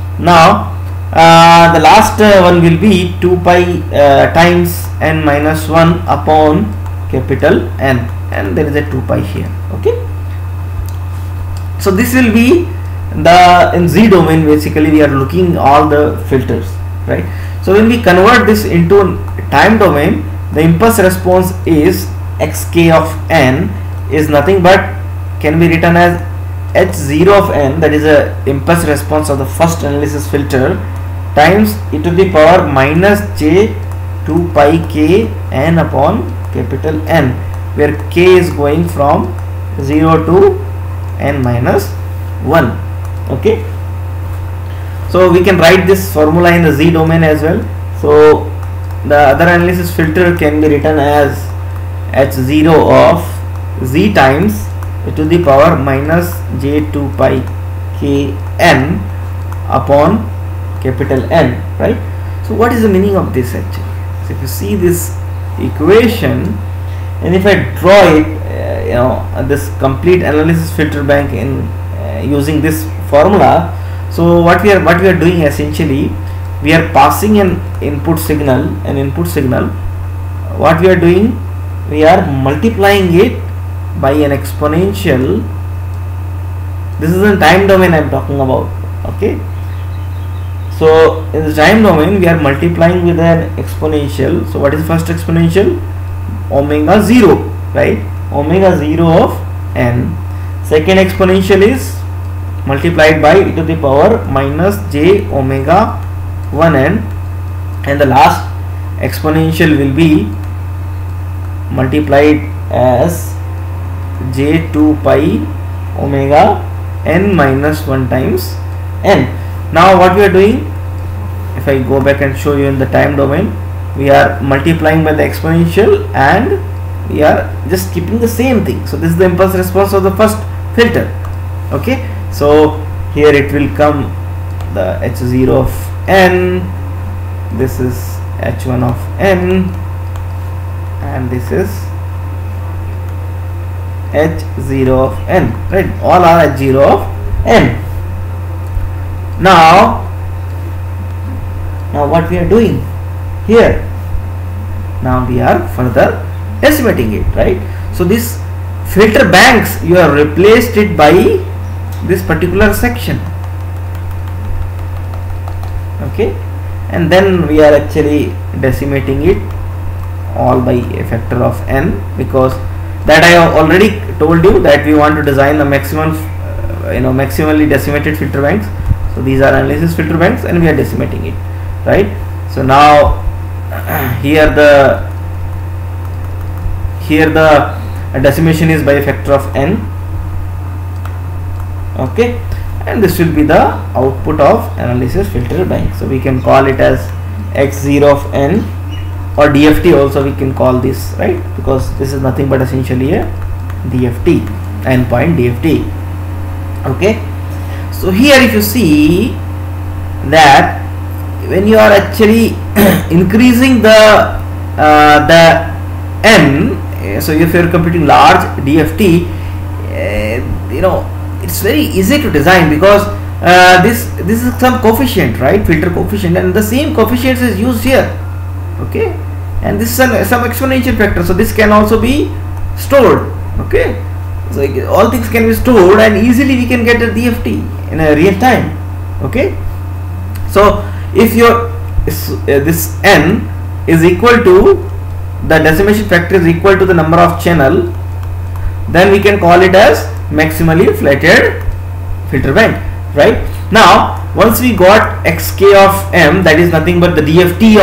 the last one will be 2 pi times n minus 1 upon capital N, and there is a 2 pi here. Okay, so this will be the in z domain. Basically we are looking all the filters, right? So when we convert this into time domain, the impulse response is xk of n is nothing but can be written as h0 of n, that is a impulse response of the first analysis filter, times e to the power minus j 2 pi k n upon capital N, where k is going from 0 to n minus 1. Okay, so we can write this formula in the z domain as well. So the other analysis filter can be written as h0 of z times e to the power minus j2 pi k n upon capital N, right? So what is the meaning of this actually? So if you see this equation, and if I draw it, you know, this complete analysis filter bank in using this formula, so what we are doing essentially, we are passing an input signal. What we are doing, we are multiplying it by an exponential. This is the time domain I am talking about. Okay, so in the time domain we are multiplying with an exponential. So what is the first exponential? Omega 0, right? Omega 0 of n. Second exponential is multiplied by e to the power minus j omega 1n, and the last exponential will be multiplied as j2 pi omega n minus 1 times n. Now what we are doing, if I go back and show you in the time domain, we are multiplying by the exponential and we are just keeping the same thing. So this is the impulse response of the first filter. Okay, so here it will come the h0 of n, this is h1 of n, and this is h0 of n, right? All are h0 of n. Now what we are doing here, now we are further estimating it, right? So this filter banks, you have replaced it by this particular section. Okay, and then we are actually decimating it all by a factor of n, because that I have already told you that we want to design the maximum maximally decimated filter banks. So these are analysis filter banks and we are decimating it, right? So now here the decimation is by a factor of n. Okay, and this will be the output of analysis filter bank. So we can call it as x0 of n, or DFT also we can call this, right? Because this is nothing but essentially a DFT, endpoint DFT. Okay, so here if you see that when you are actually increasing the n, so if you are computing large DFT, you know, it's very easy to design, because this is some coefficient, right, filter coefficient, and the same coefficient is used here. Okay, and this is some exponential factor, so this can also be stored. Okay, so all things can be stored, and easily we can get a DFT in a real time. Okay, so if your this n is equal to, the decimation factor is equal to the number of channel, then we can call it as maximally flatted filter bank. Right, now once we got xk of m, that is nothing but the DFT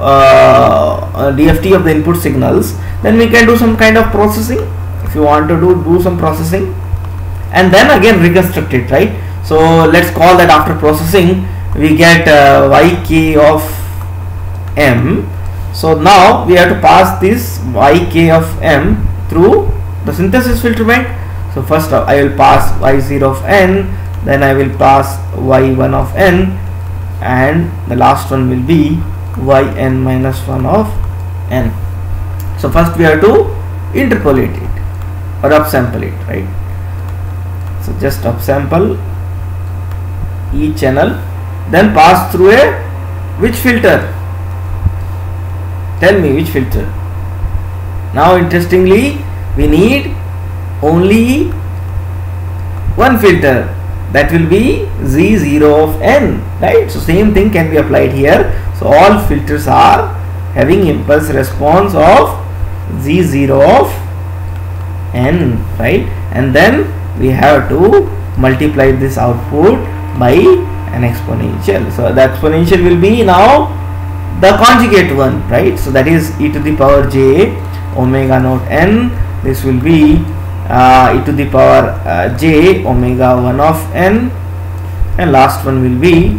of the input signals, then we can do some kind of processing. If you want to do some processing, and then again reconstruct it, right? So let's call that after processing we get yk of m. So now we have to pass this yk of m through the synthesis filter bank. So first I will pass y0 of n, then I will pass y1 of n, and the last one will be yn minus 1 of n. So first we have to interpolate it or upsample it, right? So just upsample each channel, then pass through a which filter? Tell me which filter. Now interestingly, we need only one filter, that will be Z0 of n, right? So same thing can be applied here. So all filters are having impulse response of Z0 of n, right? And then we have to multiply this output by an exponential. So the exponential will be now the conjugate one, right? So that is e to the power j omega naught n. This will be e to the power j omega 1 of n, and last one will be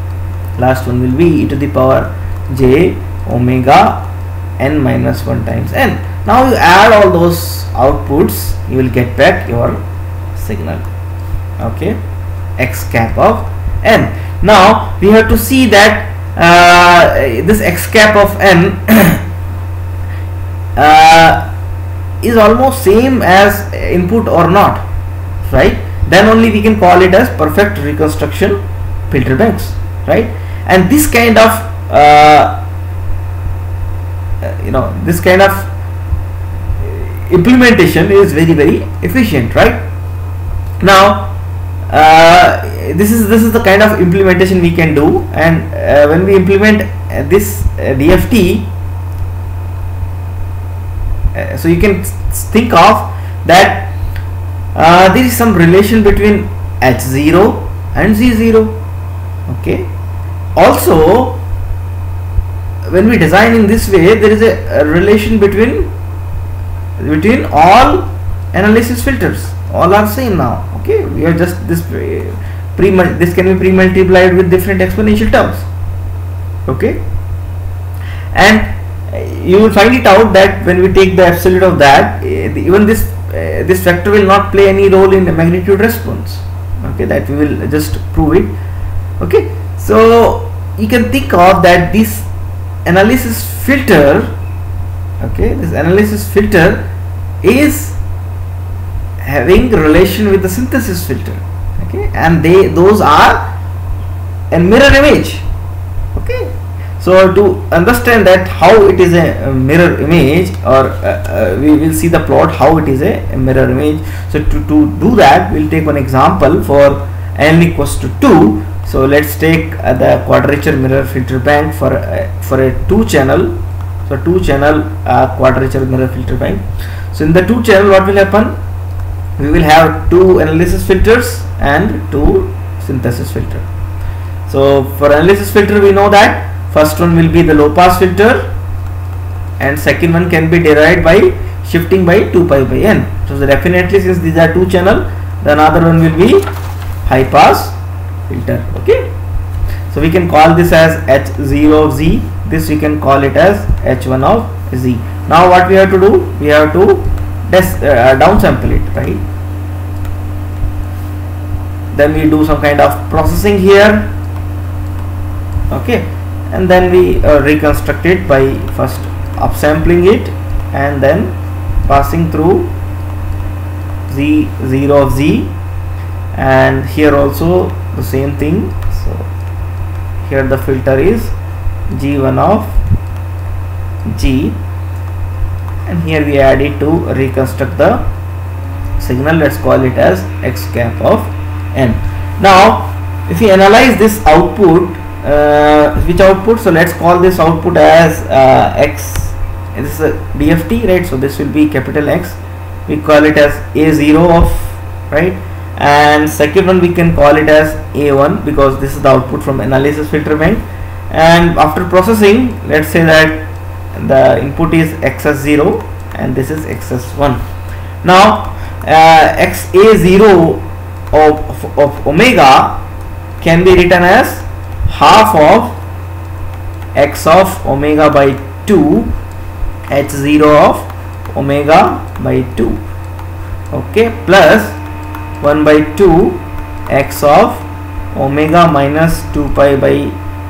e to the power j omega n minus 1 times n. Now you add all those outputs, you will get back your signal. Okay, x cap of n. Now we have to see that this x cap of n is almost same as input or not, right? Then only we can call it as perfect reconstruction filter banks, right? And this kind of this kind of implementation is very efficient, right? Now this is the kind of implementation we can do, and when we implement this DFT, so you can think of that there is some relation between H0 and Z0. Okay, also when we design in this way, there is a relation between all analysis filters. All are same now. Okay, we are just this can be pre-multiplied with different exponential terms. Okay, and you will find it out that when we take the absolute of that, even this factor will not play any role in the magnitude response. Okay, that we will just prove it. Okay, so you can think of that this analysis filter, okay, this analysis filter is having relation with the synthesis filter. Okay, and those are a mirror image. Okay, so to understand that how it is a mirror image, or we will see the plot how it is a mirror image. So to do that, we'll take one example for n equals to 2. So let's take the quadrature mirror filter bank for a 2-channel. So 2-channel quadrature mirror filter bank. So in the 2-channel, what will happen? We will have 2 analysis filters and 2 synthesis filter. So for analysis filter, we know that first one will be the low pass filter, and second one can be derived by shifting by 2 pi by n. So definitely, since these are 2-channel, the another one will be high pass filter. Okay, so we can call this as H0 of z, this we can call it as H1 of z. Now what we have to do, we have to downsample it, right? Then we do some kind of processing here, okay, and then we reconstruct it by first upsampling it and then passing through z0 of z, and here also the same thing. So here the filter is g1 of g, and here we add it to reconstruct the signal. Let's call it as x cap of n. Now if we analyze this output, which output? So let's call this output as x. This is a DFT, right? So this will be capital X. We call it as A0 of, right? And second one we can call it as A1 because this is the output from analysis filter bank. And after processing, let's say that the input is XS0 and this is XS1. Now XA0 of omega can be written as half of x of omega by 2 h0 of omega by 2, okay, plus 1 by 2 x of omega minus 2 pi by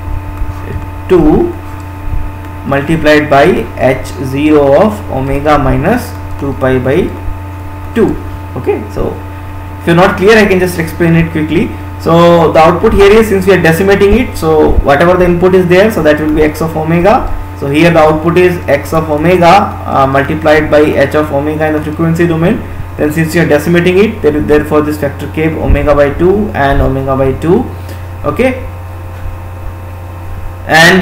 2 multiplied by h0 of omega minus 2 pi by 2. Okay, so if you're not clear, I can just explain it quickly. So the output here is, since we are decimating it, so whatever the input is there, so that will be x of omega. So here the output is x of omega multiplied by h of omega in the frequency domain. Then since you are decimating it, therefore this factor came omega by 2 and omega by 2. Okay, and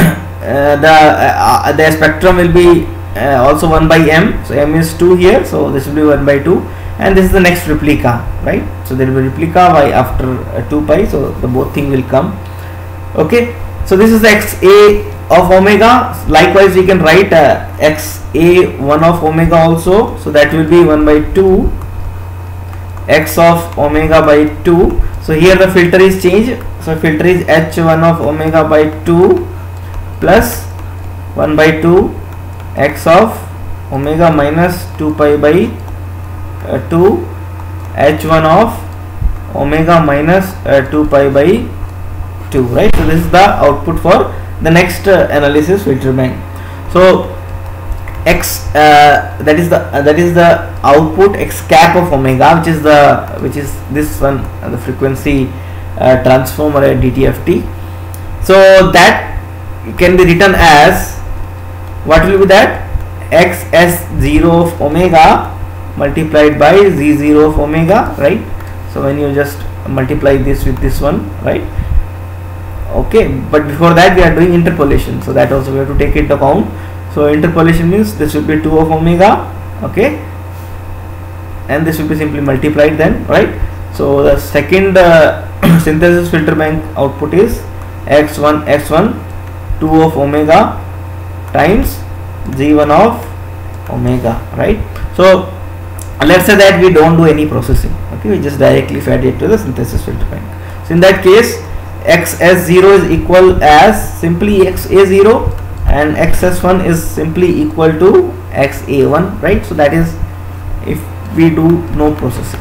the spectrum will be also 1 by m. So m is 2 here, so this will be 1 by 2, and this is the next replica, right? So there will be replica by after 2 pi, so the both thing will come. Okay, so this is the xa of omega. Likewise we can write xa1 of omega also, so that will be 1 by 2 x of omega by 2. So here the filter is changed, so filter is h1 of omega by 2 plus 1 by 2 x of omega minus 2 pi by 2 h1 of omega minus 2 pi by 2, right? So this is the output for the next analysis filter bank. So x that is the output x cap of omega, which is this one, the frequency transform or a DTFT. So that can be written as, what will be that, xs0 of omega multiplied by z0 of omega, right? So when you just multiply this with this one, right? Okay, but before that we are doing interpolation, so that also we have to take into account. So interpolation means this will be 2 of omega, okay, and this will be simply multiplied then, right? So the second synthesis filter bank output is x1 2 of omega times g1 of omega, right? So let's say that we don't do any processing, okay, we just directly fed it to the synthesis filter bank. So in that case xs0 is equal as simply xa0 and xs1 is simply equal to xa1, right? So that is if we do no processing.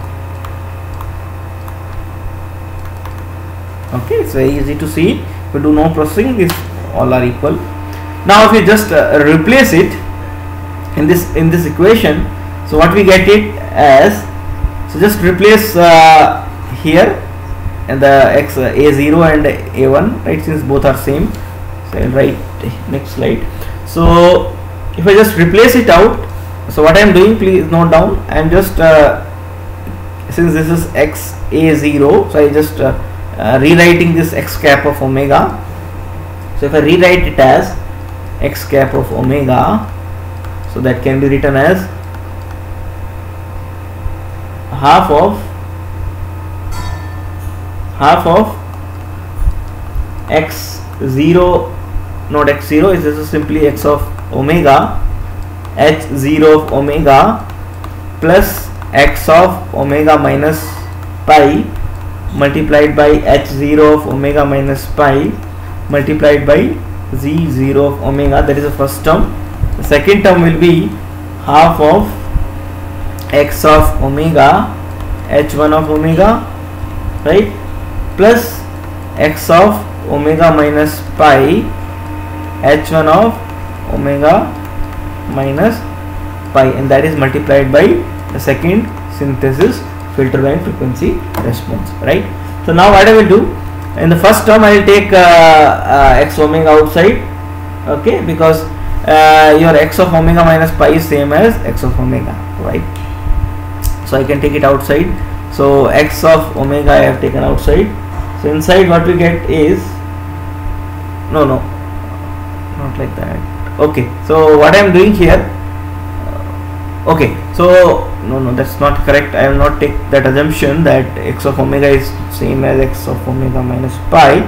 Okay, it's very easy to see. If we do no processing, these all are equal. Now if we just replace it in this equation, so what we get it as, so just replace here and the x a0 and a1, right, since both are same. So I'll write next slide. So if I just replace it out, so what I am doing, please note down, I am just since this is x a0, so I just rewriting this x cap of omega. So if I rewrite it as x cap of omega, so that can be written as half of x0, not x0, is this is simply x of omega, h0 of omega plus x of omega minus pi multiplied by h0 of omega minus pi multiplied by z0 of omega. That is the first term. The second term will be half of x of omega h1 of omega, right, plus x of omega minus pi h1 of omega minus pi, and that is multiplied by the second synthesis filter bank frequency response, right. So now what I will do, in the first term I will take x omega outside, okay, because your x of omega minus pi is same as x of omega, right. So I can take it outside. So x of omega I have taken outside. So inside what we get is, no, not like that. Okay, so what I am doing here, okay, so no, that's not correct. I will not take that assumption that x of omega is same as x of omega minus pi.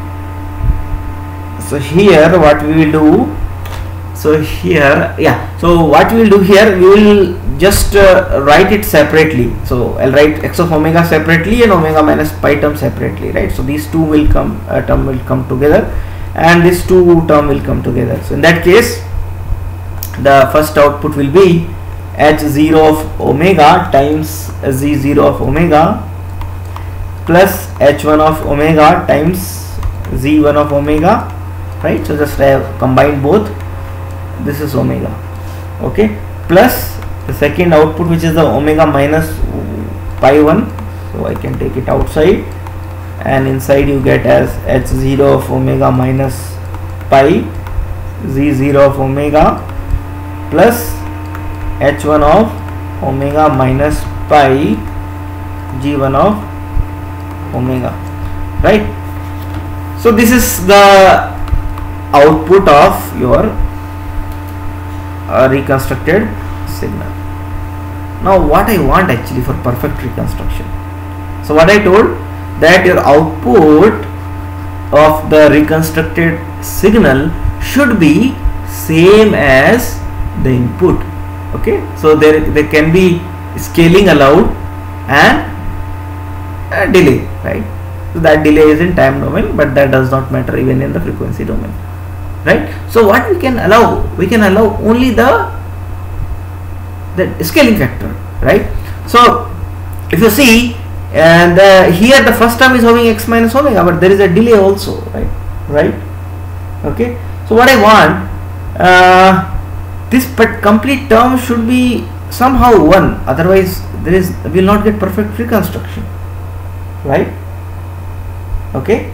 So here what we will do, so here, yeah, so what we will do here, we will just write it separately. So I'll write x of omega separately and omega minus pi term separately, right. So these two will come, term will come together, and this two term will come together. So in that case, the first output will be h0 of omega times z0 of omega plus h1 of omega times z1 of omega, right. So just I have combined both. This is omega, okay, plus the second output, which is the omega minus pi 1. So I can take it outside, and inside you get as h0 of omega minus pi z0 of omega plus h1 of omega minus pi g1 of omega, right. So this is the output of your reconstructed signal. Now what I want actually for perfect reconstruction, so what I told, that your output of the reconstructed signal should be same as the input, okay. So there can be scaling allowed and a delay, right. So that delay is in time domain, but that does not matter even in the frequency domain, right. So what we can allow, we can allow only the scaling factor, right. So if you see, and here the first term is having x minus omega, but there is a delay also, right, okay. So what I want, this but complete term should be somehow 1, otherwise we will not get perfect reconstruction, right, okay.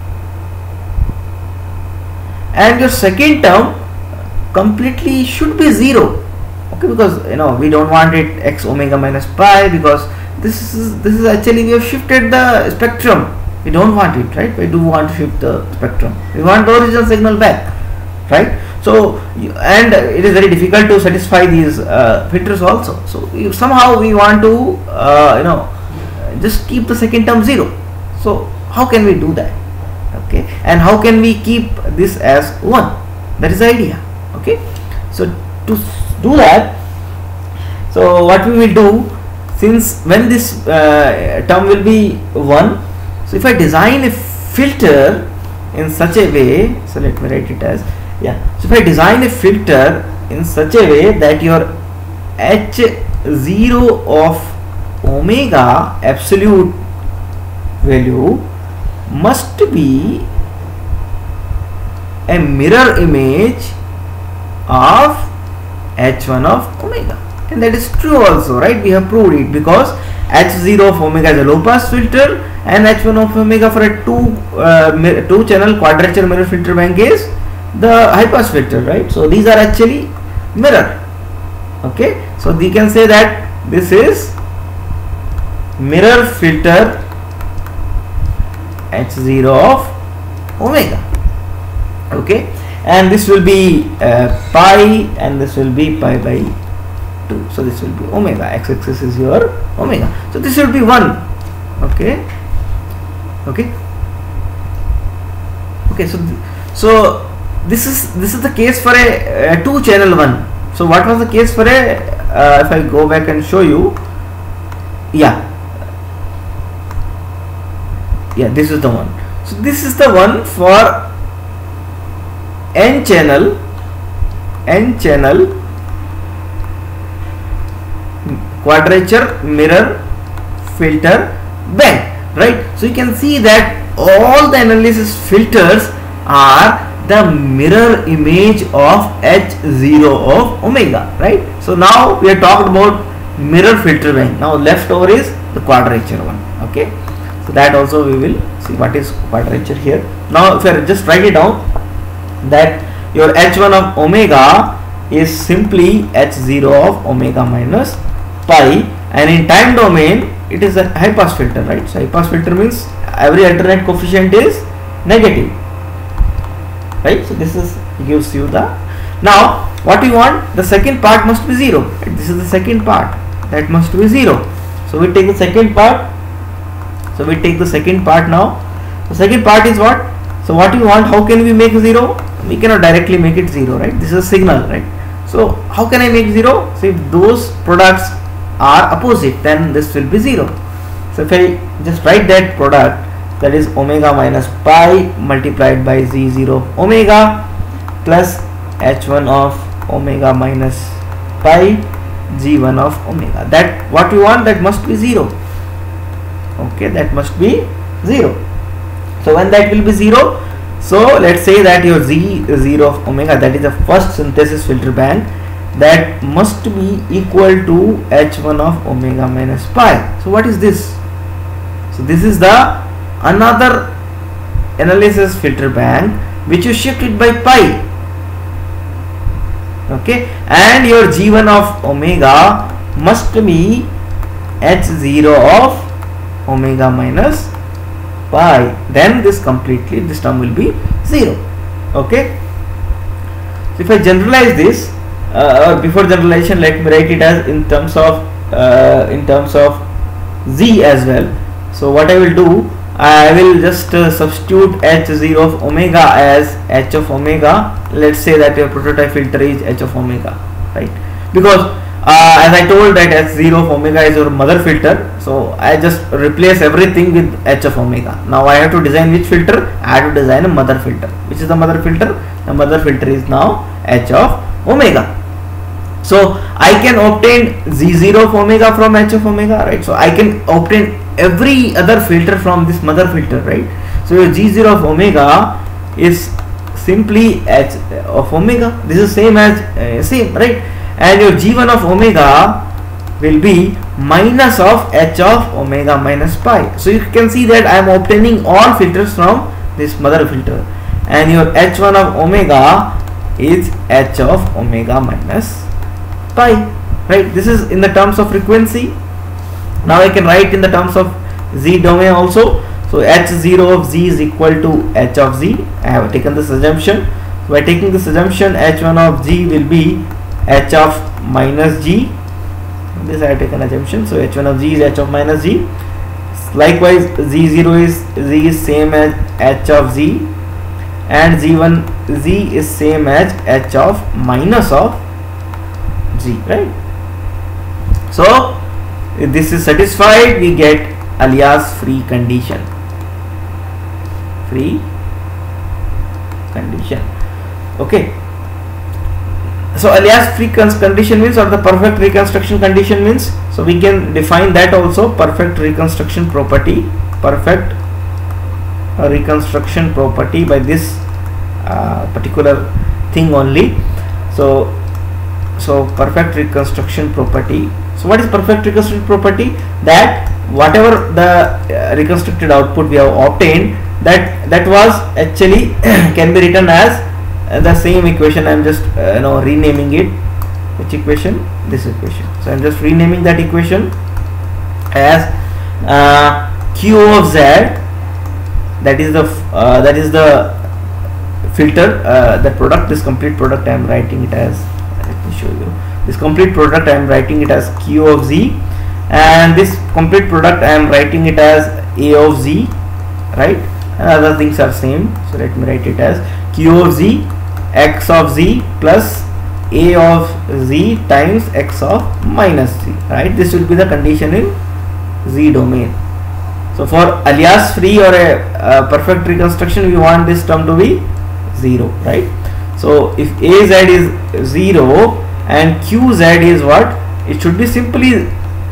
And your second term completely should be 0, okay, because we don't want it x omega minus pi, because this is actually we have shifted the spectrum. We don't want it, right. We do want to shift the spectrum. We want the original signal back, right. So and it is very difficult to satisfy these filters also. So somehow we want to just keep the second term 0. So how can we do that? Okay, and how can we keep this as 1? That is the idea, okay. So to do that, so what we will do, since when this term will be 1, so if I design a filter in such a way, so let me write it as, so if I design a filter in such a way that your h0 of omega absolute value must be a mirror image of h1 of omega, and that is true also, right. We have proved it, because h0 of omega is a low pass filter and h1 of omega for a two channel quadrature mirror filter bank is the high pass filter, right. So these are actually mirror, okay. So we can say that this is mirror filter h0 of omega, okay, and this will be pi, and this will be pi by 2. So this will be omega, x-axis is your omega, so this will be 1, okay. So this is the case for a two channel one. So what was the case for a if I go back and show you, this is the one. So this is the one for n channel quadrature mirror filter bank, right? So you can see that all the analysis filters are the mirror image of H0 of omega, right? So now we are talking about mirror filter bank. Now left over is the quadrature one. Okay, so that also we will see what is quadrature here. Now if I just write it down, that your H1 of omega is simply H0 of omega minus pi, and in time domain it is a high pass filter, right? So high pass filter means every alternate coefficient is negative, right? So this is gives you the, now what we want, the second part must be 0, right? This is the second part, that must be 0. So we take the second part. So we take the second part now. The second part is what? So what we want, how can we make 0? We cannot directly make it 0, right? This is a signal, right? So how can I make 0? So if those products are opposite, then this will be 0. So if I just write that product, that is omega minus pi multiplied by z0 of omega plus h1 of omega minus pi g1 of omega, that what we want, that must be 0. Okay, that must be 0. So when that will be 0, so let's say that your z0 of omega, that is the first synthesis filter bank, that must be equal to h1 of omega minus pi. So what is this? So this is the another analysis filter bank which you shifted by pi. Okay, and your g1 of omega must be h0 of omega minus pi, then this term will be 0. Okay, so if I generalize this, before generalization, let me write it as in terms of z as well. So what I will do, I will just substitute h0 of omega as h of omega. Let's say that your prototype filter is h of omega, right? Because as I told that h0 of omega is your mother filter, so I just replace everything with h of omega. Now I have to design which filter? I have to design a mother filter. Which is the mother filter? The mother filter is now h of omega. So I can obtain z0 of omega from h of omega, right? So I can obtain every other filter from this mother filter, right? So your g0 of omega is simply h of omega. This is same as same, right? And your g1 of omega will be minus of h of omega minus pi. So you can see that I am obtaining all filters from this mother filter, and your h1 of omega is h of omega minus pi, right? This is in the terms of frequency. Now I can write in the terms of z domain also. So h0 of z is equal to h of z. I have taken this assumption. By taking this assumption, h1 of z will be h of minus g. This I have taken assumption. So h1 of z is h of minus g. Likewise, z is same as h of z, and z is same as h of minus of z, right? So if this is satisfied, we get alias free condition. Okay, so alias free condition means, or the perfect reconstruction condition means, so we can define that also. Perfect reconstruction property by this particular thing only. So perfect reconstruction property. So what is perfect reconstruction property? That whatever the reconstructed output we have obtained, that was actually can be written as the same equation. I am just renaming it. Which equation? This equation. So I am just renaming that equation as q of z. That is the filter, the product. This complete product I am writing it as, let me show you. This complete product I am writing it as q of z, and this complete product I am writing it as a of z, right? And other things are same. So let me write it as q of z, x of z plus a of z times x of minus z, right? This will be the condition in z domain. So for alias free or a perfect reconstruction, we want this term to be 0, right? So if az is 0 and qz is what? It should be simply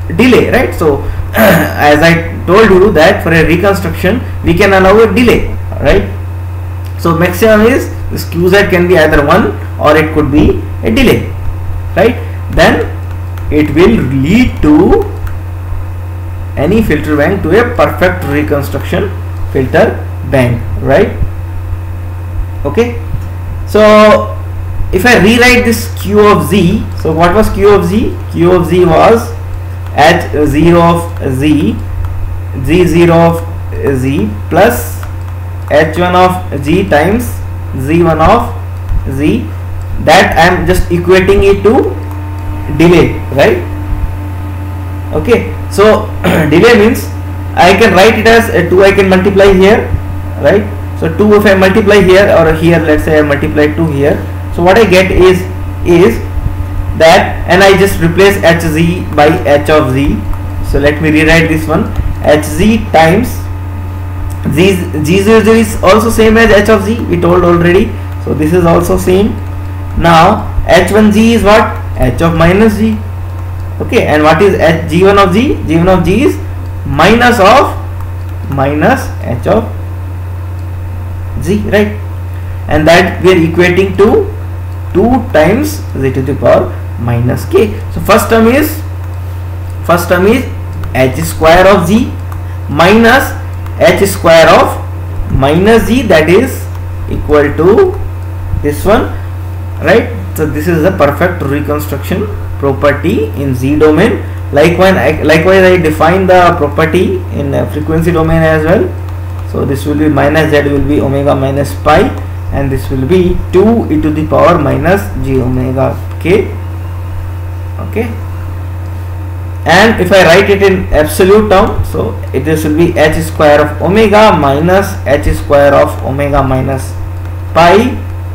delay, right? So as I told you that for a reconstruction we can allow a delay, right? So maximum is this QZ can be either 1 or it could be a delay, right? Then it will lead to any filter bank to a perfect reconstruction filter bank, right? Okay, so if I rewrite this Q of Z, so what was Q of Z? Q of Z was H0 of Z, Z0 of Z plus H1 of Z times Z1 of Z, that I am just equating it to delay, right? Okay, so delay means I can write it as 2, I can multiply here, right? So 2 if I multiply here or here, let's say I multiply 2 here, so what I get is that, and I just replace Hz by H of Z. So let me rewrite this one, Hz times Z0 is also same as H of Z, we told already, so this is also same. Now H1Z is what? H of minus Z. Okay, and what is G1 of Z? G1 of Z is minus H of Z, right? And that we are equating to 2 times Z to the power minus K. So first term is H square of Z minus H square of minus Z, that is equal to this one, right? So this is the perfect reconstruction property in Z domain. Likewise I define the property in frequency domain as well. So this will be minus Z will be omega minus pi, and this will be 2 e to the power minus j omega k. Okay, and if I write it in absolute term, so this will be H square of omega minus H square of omega minus pi,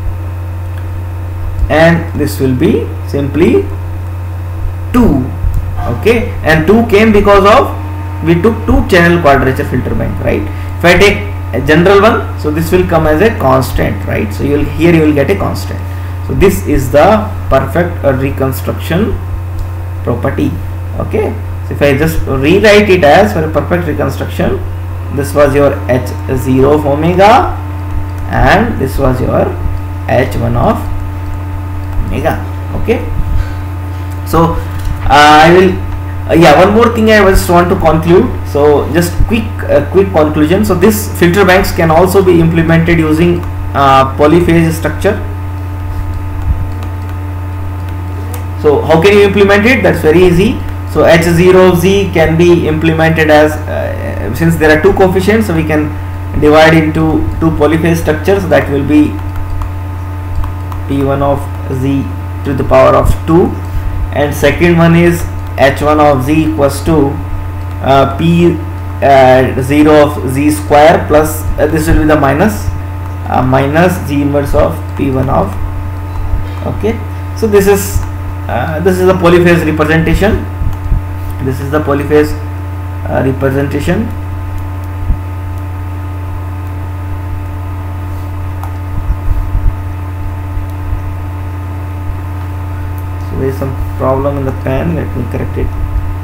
and this will be simply 2. Okay, and 2 came because of we took 2 channel quadrature filter bank, right? If I take a general one, so this will come as a constant, right? So you will get a constant. So this is the perfect reconstruction property. Okay, so if I just rewrite it as for a perfect reconstruction, this was your H0 of omega and this was your H1 of omega. Okay, so I will one more thing I just want to conclude. So just quick conclusion. So this filter banks can also be implemented using polyphase structure. So how can you implement it? That's very easy. So H0 of Z can be implemented as since there are 2 coefficients, so we can divide into 2 polyphase structures. That will be P1 of Z to the power of 2, and second one is H1 of Z equals to P0 of Z square plus this will be the minus G inverse of P1 of. Okay, so this is the polyphase representation. This is the polyphase representation. So there is some problem in the pen. Let me correct it.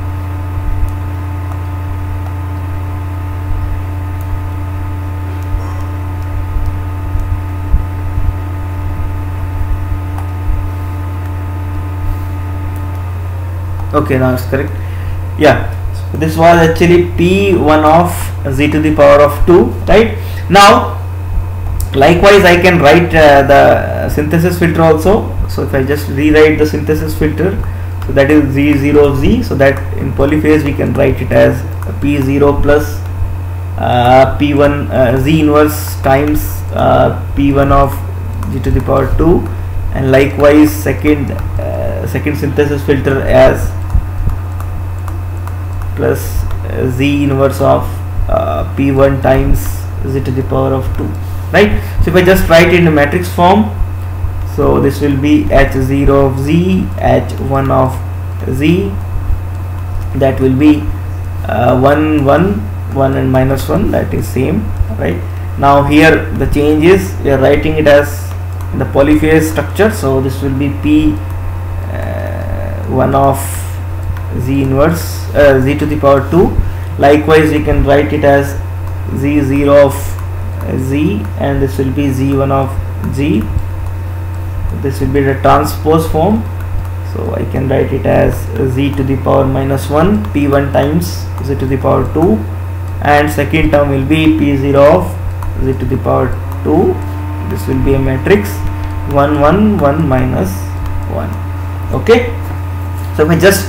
Okay, now it's correct. Yeah, so this was actually P1 of Z to the power of 2, right? Now likewise I can write the synthesis filter also. So if I just rewrite the synthesis filter, so that is Z0 of Z, so that in polyphase we can write it as P0 plus P1 Z inverse times P1 of Z to the power 2, and likewise second synthesis filter as plus Z inverse of P1 times Z to the power of 2, right? So if I just write it in a matrix form, so this will be H0 of Z, H1 of Z, that will be 1 1 1 and minus 1, that is same, right? Now here the change is we are writing it as in the polyphase structure, so this will be P1 of Z inverse z to the power 2. Likewise we can write it as z0 of z, and this will be z1 of z. This will be the transpose form, so I can write it as z to the power minus 1 p1 times z to the power 2, and second term will be p0 of z to the power 2. This will be a matrix 1 1 1 minus 1. Okay, so if I just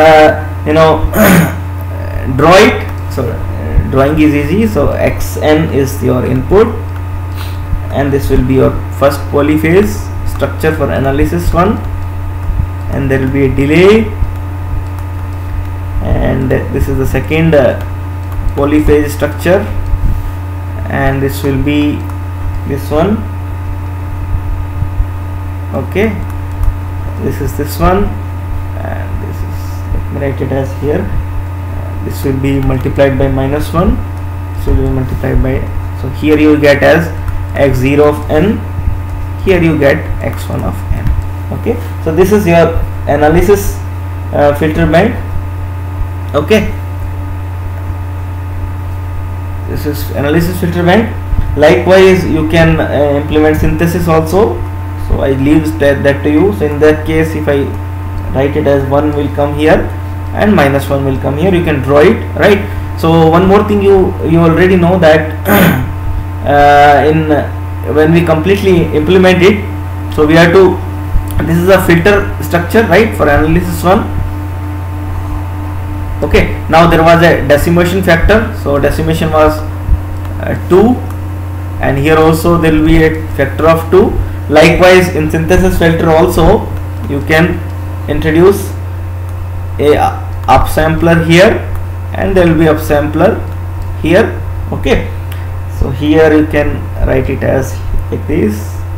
draw it, so drawing is easy. So xn is your input, and this will be your first polyphase structure for analysis 1, and there will be a delay, and this is the second polyphase structure, and this will be this one. Okay, this is this one, and this is, let me write it as here, this will be multiplied by minus 1, this will be multiplied by, so here you get as x0 of n, here you get x1 of n. Okay, so this is your analysis filter bank. Okay, this is analysis filter bank. Likewise you can implement synthesis also, so I leave that to you. So in that case, if I write it as 1 will come here and minus 1 will come here, you can draw it, right? So one more thing you already know that when we completely implement it, so we have to, this is a filter structure, right, for analysis 1. Okay, now there was a decimation factor, so decimation was 2, and here also there will be a factor of 2. Likewise in synthesis filter also you can introduce a upsampler here, and there will be upsampler here. Okay, so here you can write it as like this.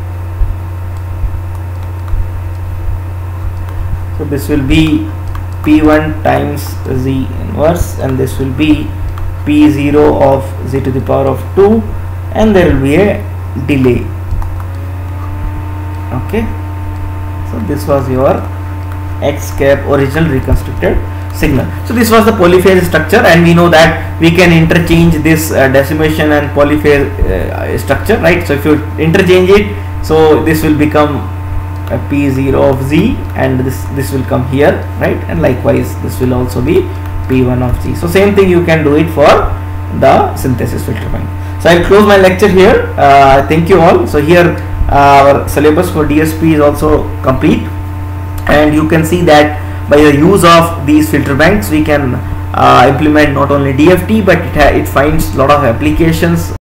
So this will be p1 times z inverse, and this will be p0 of z to the power of 2, and there will be a delay. Okay, so this was your x cap original reconstructed signal. So this was the polyphase structure, and we know that we can interchange this decimation and polyphase structure, right? So if you interchange it, so this will become a p0 of z, and this will come here, right? And likewise this will also be p1 of z. So same thing you can do it for the synthesis filter bank. So I will close my lecture here. Thank you all. So here our syllabus for DSP is also complete, and you can see that by the use of these filter banks we can implement not only DFT, but it finds a lot of applications